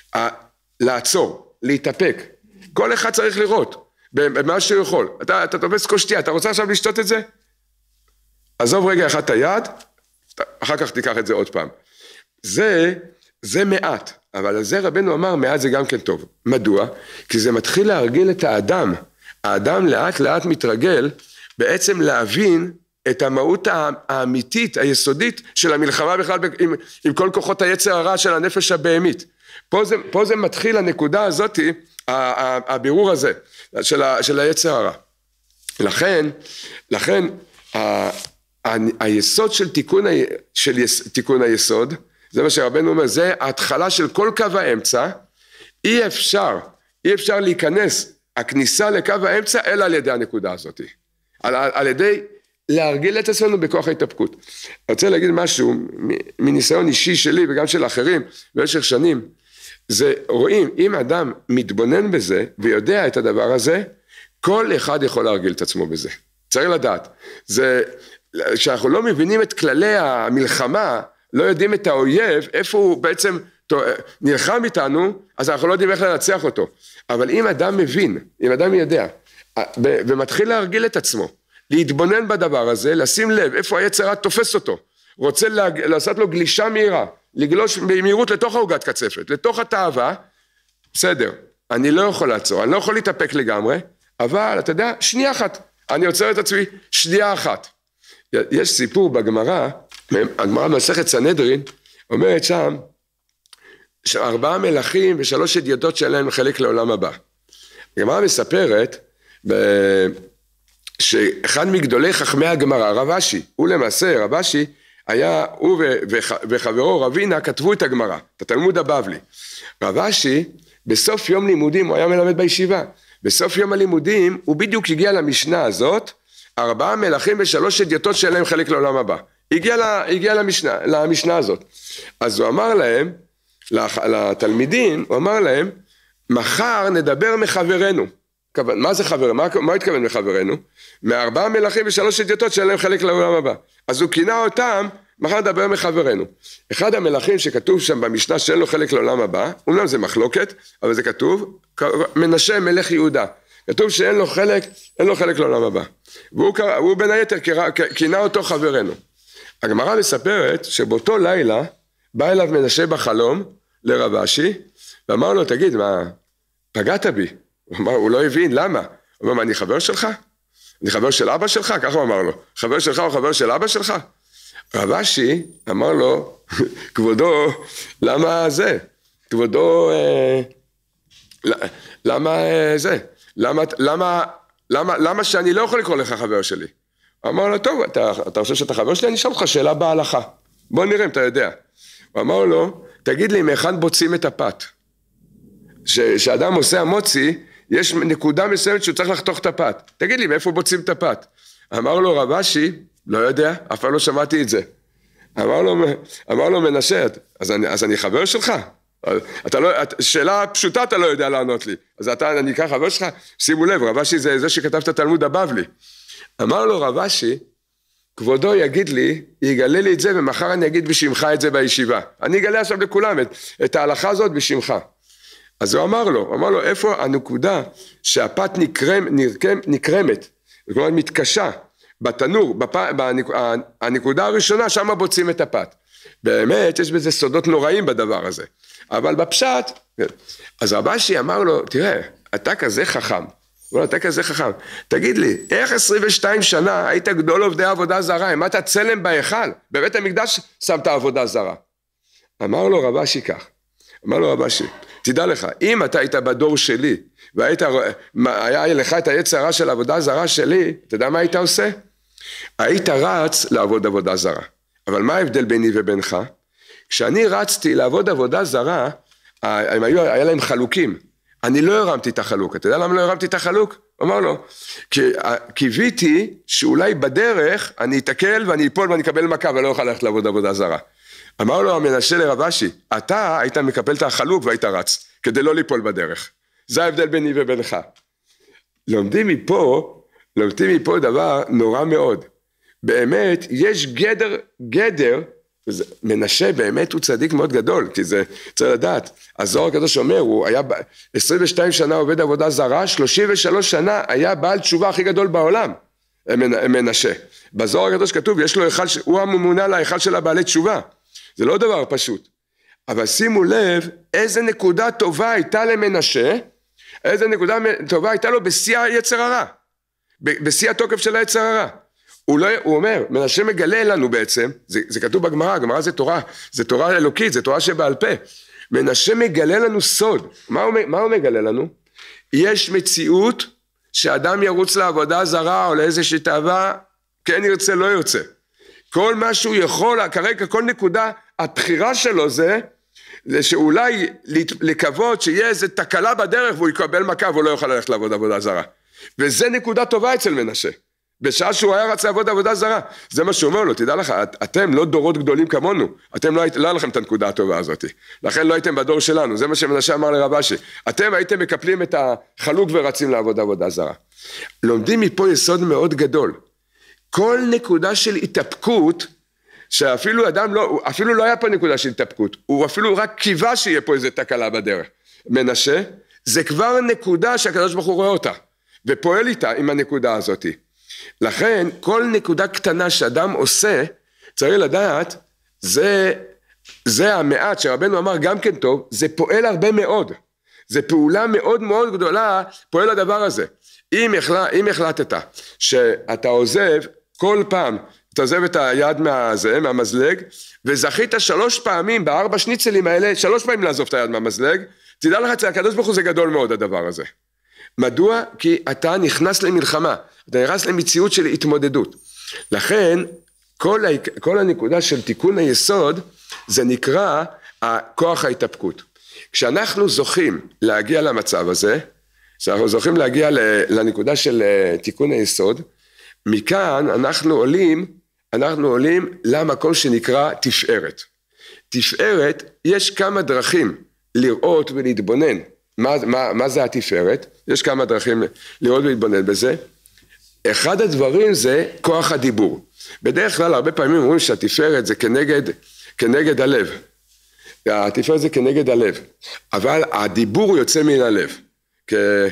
A: לעצור, להתאפק. כל אחד צריך לראות, במה שהוא יכול. אתה, אתה תופס קושטיה, אתה רוצה עכשיו לשתות את זה? עזוב רגע אחד את היד, אחר כך תיקח את זה עוד פעם. זה, זה מעט, אבל על זה רבנו אמר, מעט זה גם כן טוב. מדוע? כי זה מתחיל להרגיל את האדם. האדם לאט לאט מתרגל, בעצם להבין את המהות האמיתית, היסודית של המלחמה בכלל עם, עם כל כוחות היצר הרע של הנפש הבהמית. פה זה, פה זה מתחיל הנקודה הזאת, הבירור הזה של, ה, של היצר הרע. לכן, לכן ה, ה, היסוד של תיקון, ה, של יס, תיקון היסוד, זה מה שרבנו אומר, זה ההתחלה של כל קו האמצע, אי אפשר, אי אפשר להיכנס הכניסה לקו האמצע אלא על ידי הנקודה הזאת, על, על, על ידי להרגיל את עצמנו בכוח ההתאפקות. אני רוצה להגיד משהו מניסיון אישי שלי וגם של אחרים במשך שנים, זה רואים, אם אדם מתבונן בזה ויודע את הדבר הזה, כל אחד יכול להרגיל את עצמו בזה. צריך לדעת, זה, כשאנחנו לא מבינים את כללי המלחמה, לא יודעים את האויב, איפה הוא בעצם נלחם איתנו, אז אנחנו לא יודעים איך לנצח אותו. אבל אם אדם מבין, אם אדם יודע, ומתחיל להרגיל את עצמו, להתבונן בדבר הזה, לשים לב איפה היצר הרע תופס אותו, רוצה להג... לעשות לו גלישה מהירה, לגלוש במהירות לתוך העוגת קצפת, לתוך התאווה, בסדר, אני לא יכול לעצור, אני לא יכול להתאפק לגמרי, אבל אתה יודע, שנייה אחת, אני עוצר את עצמי, שנייה אחת. יש סיפור בגמרא, הגמרא במסכת סנהדרין, אומרת שם, ארבעה מלכים ושלוש אדיוטות שלהם חלק לעולם הבא. הגמרא מספרת, ב... שאחד מגדולי חכמי הגמרא, רב אשי, הוא למעשה, רב אשי, היה, הוא וחברו רבינה כתבו את הגמרא, את התלמוד הבבלי. רב אשי, בסוף יום לימודים, הוא היה מלמד בישיבה, בסוף יום הלימודים, הוא בדיוק הגיע למשנה הזאת, ארבעה מלכים ושלוש אדיוטות שלהם חלק לעולם הבא. הגיע, לה, הגיע למשנה, למשנה הזאת. אז הוא אמר להם, לתלמידים, הוא אמר להם, מחר נדבר מחברנו. מה זה חבר? מה, מה התכוון מחברנו? מארבעה מלכים ושלוש אדיוטות שאין להם חלק לעולם הבא. אז הוא כינה אותם, מחר נדבר מחברנו. אחד המלכים שכתוב שם במשנה שאין לו חלק לעולם הבא, אומנם זה מחלוקת, אבל זה כתוב, מנשה מלך יהודה. כתוב שאין לו חלק, אין לו חלק לעולם הבא. והוא הוא בין היתר כינה אותו חברנו. הגמרא מספרת שבאותו לילה, בא אליו מנשה בחלום לרב אשי, ואמר לו, תגיד, מה, פגעת בי? הוא אמר, הוא לא הבין, למה? הוא אמר, אני חבר שלך? אני חבר של אבא שלך? ככה הוא אמר לו. חבר שלך או חבר של אבא שלך? רב אשי אמר לו, כבודו, למה זה? כבודו, אה, למה אה, זה? למה, למה, למה, למה שאני לא יכול לקרוא לך חבר שלי? הוא אמר לו, טוב, אתה, אתה חושב שאתה חבר שלי? אני אשאל אותך שאלה בהלכה. בוא נראה אם אתה יודע. הוא אמר לו, תגיד לי, מהיכן בוצעים את הפת? שאדם עושה המוצי, יש נקודה מסוימת שהוא צריך לחתוך את הפת. תגיד לי, מאיפה בוצעים את הפת? אמר לו רב אשי, לא יודע, אף פעם לא שמעתי את זה. אמר לו, אמר לו מנשה, אז אני, אז אני חבר שלך? אתה לא, שאלה פשוטה אתה לא יודע לענות לי. אז אתה, אני אקרא חבר שלך? שימו לב, רב אשי זה זה שכתב את התלמוד הבבלי. אמר לו רב אשי, כבודו יגיד לי, יגלה לי את זה, ומחר אני אגיד בשמך את זה בישיבה. אני אגלה עכשיו לכולם את, את ההלכה הזאת בשמך. אז הוא אמר לו, הוא אמר לו, איפה הנקודה שהפת נקרם, נקרם, נקרמת, כלומר מתקשה, בתנור, בפ... בנק... הנקודה הראשונה, שם בוצעים את הפת. באמת, יש בזה סודות נוראים בדבר הזה. אבל בפשט, אז רב אשי אמר לו, תראה, אתה כזה חכם, הוא אומר, אתה כזה חכם, תגיד לי, איך עשרים ושתיים שנה היית גדול עובדי עבודה זרה, אם אתה צלם בהיכל, בבית המקדש שמת עבודה זרה. אמר לו רב אשי כך, אמר לו רב אשי, תדע לך, אם אתה היית בדור שלי, והיית, היה לך את היצר הרע של עבודה זרה שלי, אתה יודע מה היית עושה? היית רץ לעבוד עבודה זרה. אבל מה ההבדל ביני ובינך? כשאני רצתי לעבוד עבודה זרה, הם היו, היה להם חלוקים. אני לא הרמתי את החלוק. אתה יודע למה לא הרמתי את החלוק? אמר לו, כי קיוויתי שאולי בדרך אני אתקל ואני אפול ואני אקבל מכה ולא אוכל ללכת לעבוד עבודה זרה. אמר לו המנשה לרב אשי, אתה היית מקבל את החלוק והיית רץ, כדי לא ליפול בדרך. זה ההבדל ביני ובינך. לומדים מפה, לומדים מפה דבר נורא מאוד. באמת, יש גדר, גדר, מנשה באמת הוא צדיק מאוד גדול, כי זה צריך לדעת. הזוהר הקדוש אומר, הוא היה עשרים ושתיים שנה עובד עבודה זרה, שלושים ושלוש שנה היה בעל תשובה הכי גדול בעולם, מנשה. בזוהר הקדוש כתוב, יש לו היכל, הוא הממונה להיכל של הבעלי תשובה. זה לא דבר פשוט. אבל שימו לב, איזה נקודה טובה הייתה למנשה, איזה נקודה טובה הייתה לו בשיא היצר הרע, בשיא התוקף של היצר הרע. הוא, לא, הוא אומר, מנשה מגלה לנו בעצם, זה, זה כתוב בגמרא, הגמרא זה תורה, זה תורה אלוקית, זה תורה שבעל פה. מנשה מגלה לנו סוד. מה הוא, מה הוא מגלה לנו? יש מציאות שאדם ירוץ לעבודה זרה או לאיזושהי תאווה, כן ירצה, לא ירצה. כל מה שהוא יכול, כרגע כל נקודה, הבחירה שלו זה, זה שאולי לקוות שיהיה איזו תקלה בדרך והוא יקבל מכה והוא לא יוכל ללכת לעבוד עבודה זרה. וזה נקודה טובה אצל מנשה. בשעה שהוא היה רצה לעבוד עבודה זרה. זה מה שהוא אומר לו, תדע לך, את, אתם לא דורות גדולים כמונו. אתם לא, לא היה לכם את הנקודה הטובה הזאת. לכן לא הייתם בדור שלנו. זה מה שמנשה אמר לרב אשי. אתם הייתם מקפלים את החלוק ורצים לעבוד עבודה זרה. לומדים מפה יסוד מאוד גדול. כל נקודה של התאפקות, שאפילו אדם לא, אפילו לא היה פה נקודה של התאפקות, הוא אפילו רק קיווה שיהיה פה איזו תקלה בדרך. מנשה, זה כבר נקודה שהקדוש ברוך הוא רואה אותה, ופועל איתה עם הנקודה הזאת. לכן, כל נקודה קטנה שאדם עושה, צריך לדעת, זה, זה המעט שרבנו אמר גם כן טוב, זה פועל הרבה מאוד. זה פעולה מאוד מאוד גדולה, פועל הדבר הזה. אם, החלט, אם החלטת שאתה עוזב כל פעם, אתה עוזב את היד מהזה, מהמזלג, וזכית שלוש פעמים בארבע שניצלים האלה, שלוש פעמים לעזוב את היד מהמזלג, תדע לך, אצל הקדוש ברוך הוא זה גדול מאוד הדבר הזה. מדוע? כי אתה נכנס למלחמה, אתה נכנס למציאות של התמודדות. לכן, כל, ה... כל הנקודה של תיקון היסוד, זה נקרא כוח ההתאפקות. כשאנחנו זוכים להגיע למצב הזה, כשאנחנו זוכים להגיע לנקודה של תיקון היסוד, מכאן אנחנו עולים, אנחנו עולים למקום שנקרא תפארת. תפארת, יש כמה דרכים לראות ולהתבונן. מה, מה, מה זה התפארת? יש כמה דרכים לראות ולהתבונן בזה. אחד הדברים זה כוח הדיבור. בדרך כלל הרבה פעמים אומרים שהתפארת זה כנגד, כנגד הלב. התפארת זה כנגד הלב. אבל הדיבור הוא יוצא מן הלב. כי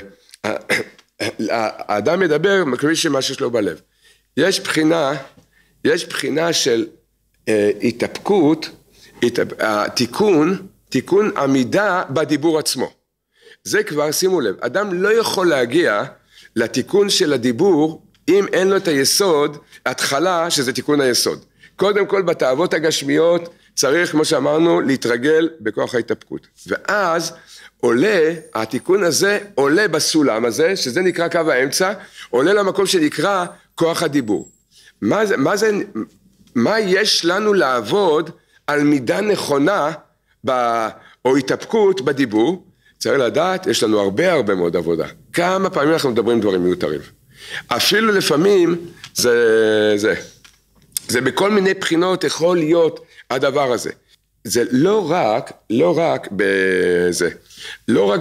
A: האדם מדבר מקריש שמה שיש לו בלב. יש בחינה, יש בחינה של אה, התאפקות, התאפ... התיקון, תיקון עמידה בדיבור עצמו. זה כבר, שימו לב, אדם לא יכול להגיע לתיקון של הדיבור, אם אין לו את היסוד, התחלה שזה תיקון היסוד. קודם כל בתאוות הגשמיות, צריך, כמו שאמרנו, להתרגל בכוח ההתאפקות. ואז עולה, התיקון הזה עולה בסולם הזה, שזה נקרא קו האמצע, עולה למקום שנקרא כוח הדיבור. מה זה, מה זה, מה יש לנו לעבוד על מידה נכונה, ב, או התאפקות בדיבור? צריך לדעת, יש לנו הרבה הרבה מאוד עבודה. כמה פעמים אנחנו מדברים דברים מיותרים. אפילו לפעמים זה, זה, זה בכל מיני בחינות יכול להיות הדבר הזה. זה לא רק, לא רק בזה, לא רק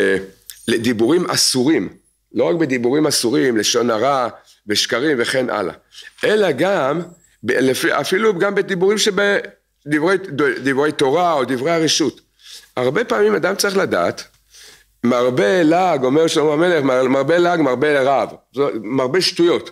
A: בדיבורים אסורים, לא רק בדיבורים אסורים, לשון הרע ושקרים וכן הלאה, אלא גם, אפילו גם בדיבורים שבדברי דברי תורה או דברי הרשות. הרבה פעמים אדם צריך לדעת, מרבה לעג, אומר שלמה המלך, מרבה לעג, מרבה רעב, מרבה שטויות.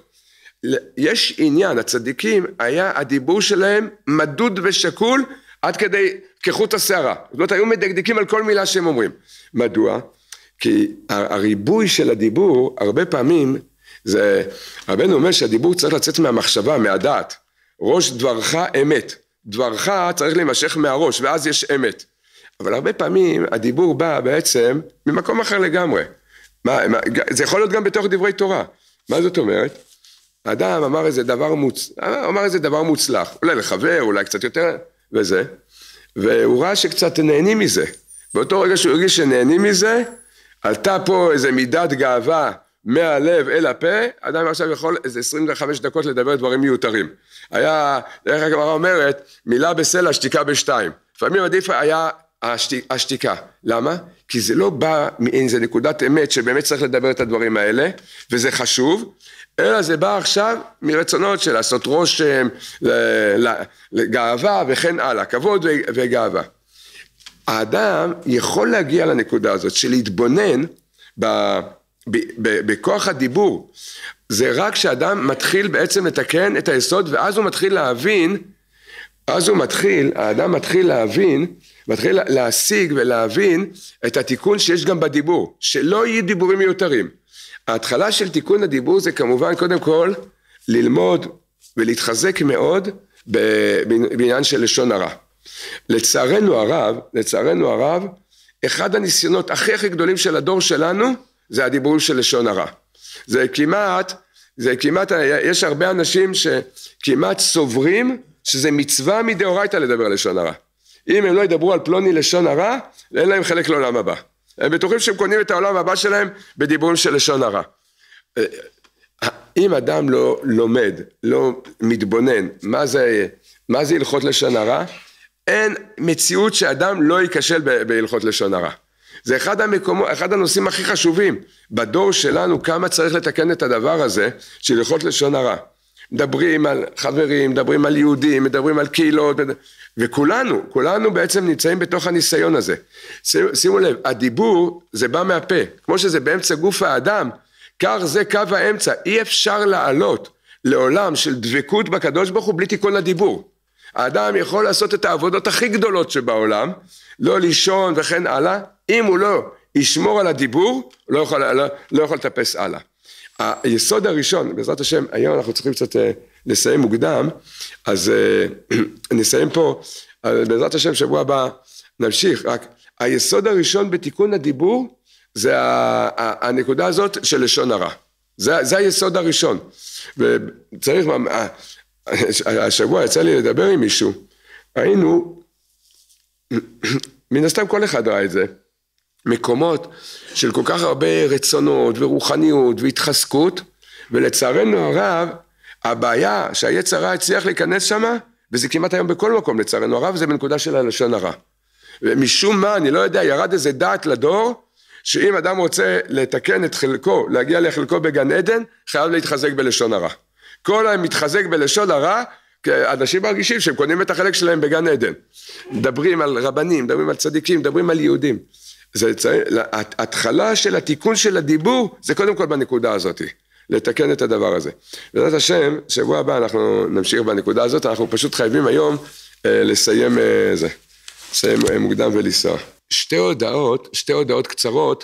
A: יש עניין, הצדיקים, היה הדיבור שלהם מדוד ושקול, עד כדי כחוט השערה. זאת אומרת, היו מדקדקים על כל מילה שהם אומרים. מדוע? כי הריבוי של הדיבור, הרבה פעמים, זה, רבנו אומר שהדיבור צריך לצאת מהמחשבה, מהדעת. ראש דברך אמת. דברך צריך להימשך מהראש, ואז יש אמת. אבל הרבה פעמים הדיבור בא בעצם ממקום אחר לגמרי. מה, מה, זה יכול להיות גם בתוך דברי תורה. מה זאת אומרת? האדם אמר איזה דבר מוצ... אמר איזה דבר מוצלח, אולי לחבר, אולי קצת יותר, וזה, והוא ראה שקצת נהנים מזה. באותו רגע שהוא הרגיש שנהנים מזה, עלתה פה איזה מידת גאווה מהלב אל הפה, אדם עכשיו יכול איזה עשרים וחמש דקות לדבר דברים מיותרים. היה, איך הגמרא אומרת, מילה בסלע, שתיקה בשתיים. לפעמים עדיף היה השתיק, השתיקה. למה? כי זה לא בא מאיזה נקודת אמת שבאמת צריך לדבר את הדברים האלה, וזה חשוב, אלא זה בא עכשיו מרצונות של לעשות רושם, לגאווה וכן הלאה, כבוד וגאווה. האדם יכול להגיע לנקודה הזאת של להתבונן ב, ב, ב, בכוח הדיבור. זה רק שאדם מתחיל בעצם לתקן את היסוד, ואז הוא מתחיל להבין, אז הוא מתחיל, האדם מתחיל להבין, מתחיל להשיג ולהבין את התיקון שיש גם בדיבור, שלא יהיו דיבורים מיותרים. ההתחלה של תיקון הדיבור זה כמובן קודם כל ללמוד ולהתחזק מאוד בעניין של לשון הרע. לצערנו הרב, לצערנו הרב, אחד הניסיונות הכי הכי גדולים של הדור שלנו, זה הדיבור של לשון הרע. זה כמעט, זה כמעט, יש הרבה אנשים שכמעט סוברים, שזה מצווה מדאורייתא לדבר על לשון הרע. אם הם לא ידברו על פלוני לשון הרע, אין להם חלק לעולם הבא. הם בטוחים שהם קונים את העולם הבא שלהם, בדיבורים של לשון הרע. אם אדם לא לומד, לא מתבונן, מה זה, מה זה הלכות לשון הרע, אין מציאות שאדם לא ייכשל בהלכות לשון הרע. זה אחד המקומות, אחד הנושאים הכי חשובים, בדור שלנו כמה צריך לתקן את הדבר הזה, של הלכות לשון הרע. מדברים על חברים, מדברים על יהודים, מדברים על קהילות, וכולנו, כולנו בעצם נמצאים בתוך הניסיון הזה. שימו לב, הדיבור זה בא מהפה, כמו שזה באמצע גוף האדם, כך זה קו האמצע, אי אפשר לעלות לעולם של דבקות בקדוש ברוך הוא בלי תיקון לדיבור. האדם יכול לעשות את העבודות הכי גדולות שבעולם, לא לישון וכן הלאה, אם הוא לא ישמור על הדיבור, לא יכול, לא, לא יכול לטפס הלאה. היסוד הראשון, בעזרת השם, היום אנחנו צריכים קצת לסיים מוקדם, אז נסיים פה, בעזרת השם שבוע הבא נמשיך, רק היסוד הראשון בתיקון הדיבור, זה הנקודה הזאת של לשון הרע, זה, זה היסוד הראשון, וצריך, השבוע יצא לי לדבר עם מישהו, ראינו, מן הסתם כל אחד ראה את זה, מקומות של כל כך הרבה רצונות ורוחניות והתחזקות, ולצערנו הרב, הבעיה שהיצר הרע הצליח להיכנס שמה, וזה כמעט היום בכל מקום לצערנו הרב, זה בנקודה של הלשון הרע. ומשום מה, אני לא יודע, ירד איזה דעת לדור, שאם אדם רוצה לתקן את חלקו, להגיע לחלקו בגן עדן, חייב להתחזק בלשון הרע. כל היום מתחזק בלשון הרע, כי אנשים מרגישים שהם קונים את החלק שלהם בגן עדן. מדברים על רבנים, מדברים על צדיקים, מדברים על יהודים. זה התחלה של התיקון של הדיבור, זה קודם כל בנקודה הזאת, לתקן את הדבר הזה. בעזרת השם, שבוע הבא אנחנו נמשיך בנקודה הזאת, אנחנו פשוט חייבים היום אה, לסיים אה, זה, לסיים אה, מוקדם ולנסוע. שתי הודעות, שתי הודעות קצרות,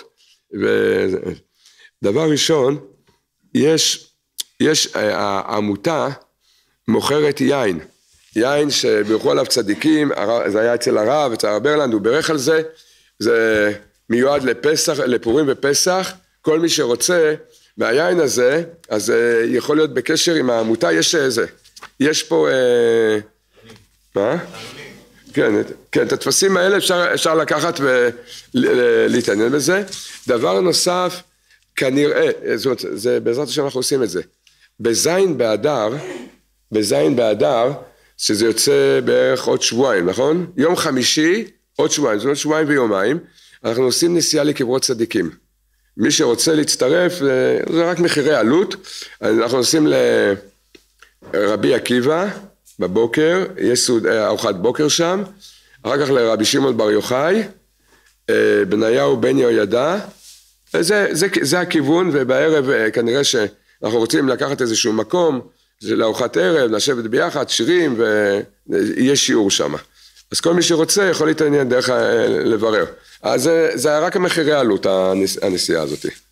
A: ודבר ראשון, יש, יש אה, העמותה מוכרת יין, יין שבירכו עליו צדיקים, זה היה אצל הרב, אצל הרב ברלנד, הוא ברך על זה, זה מיועד לפסח, לפורים ופסח, כל מי שרוצה מהיין הזה, אז יכול להיות בקשר עם העמותה, יש איזה, יש פה, אה, מה? כן, כן, את התפסים האלה אפשר, אפשר לקחת ולהתעניין בזה. דבר נוסף, כנראה, זאת אומרת, זה בעזרת השם אנחנו עושים את זה, בזין באדר, בזין באדר, שזה יוצא בערך עוד שבועיים, נכון? יום חמישי, עוד שבועיים, זאת אומרת שבועיים ויומיים, אנחנו עושים נסיעה לקברות צדיקים. מי שרוצה להצטרף, זה רק מחירי עלות, אנחנו עושים לרבי עקיבא בבוקר, יש ארוחת בוקר שם, אחר כך לרבי שמעון בר יוחאי, בניהו בן יהוידע, זה, זה, זה הכיוון, ובערב כנראה שאנחנו רוצים לקחת איזשהו מקום, זה לארוחת ערב, לשבת ביחד, שירים, ויש שיעור שם. אז כל מי שרוצה יכול להתעניין דרך לברר. אז זה, זה רק המחירי עלות, הנסיעה הזאת.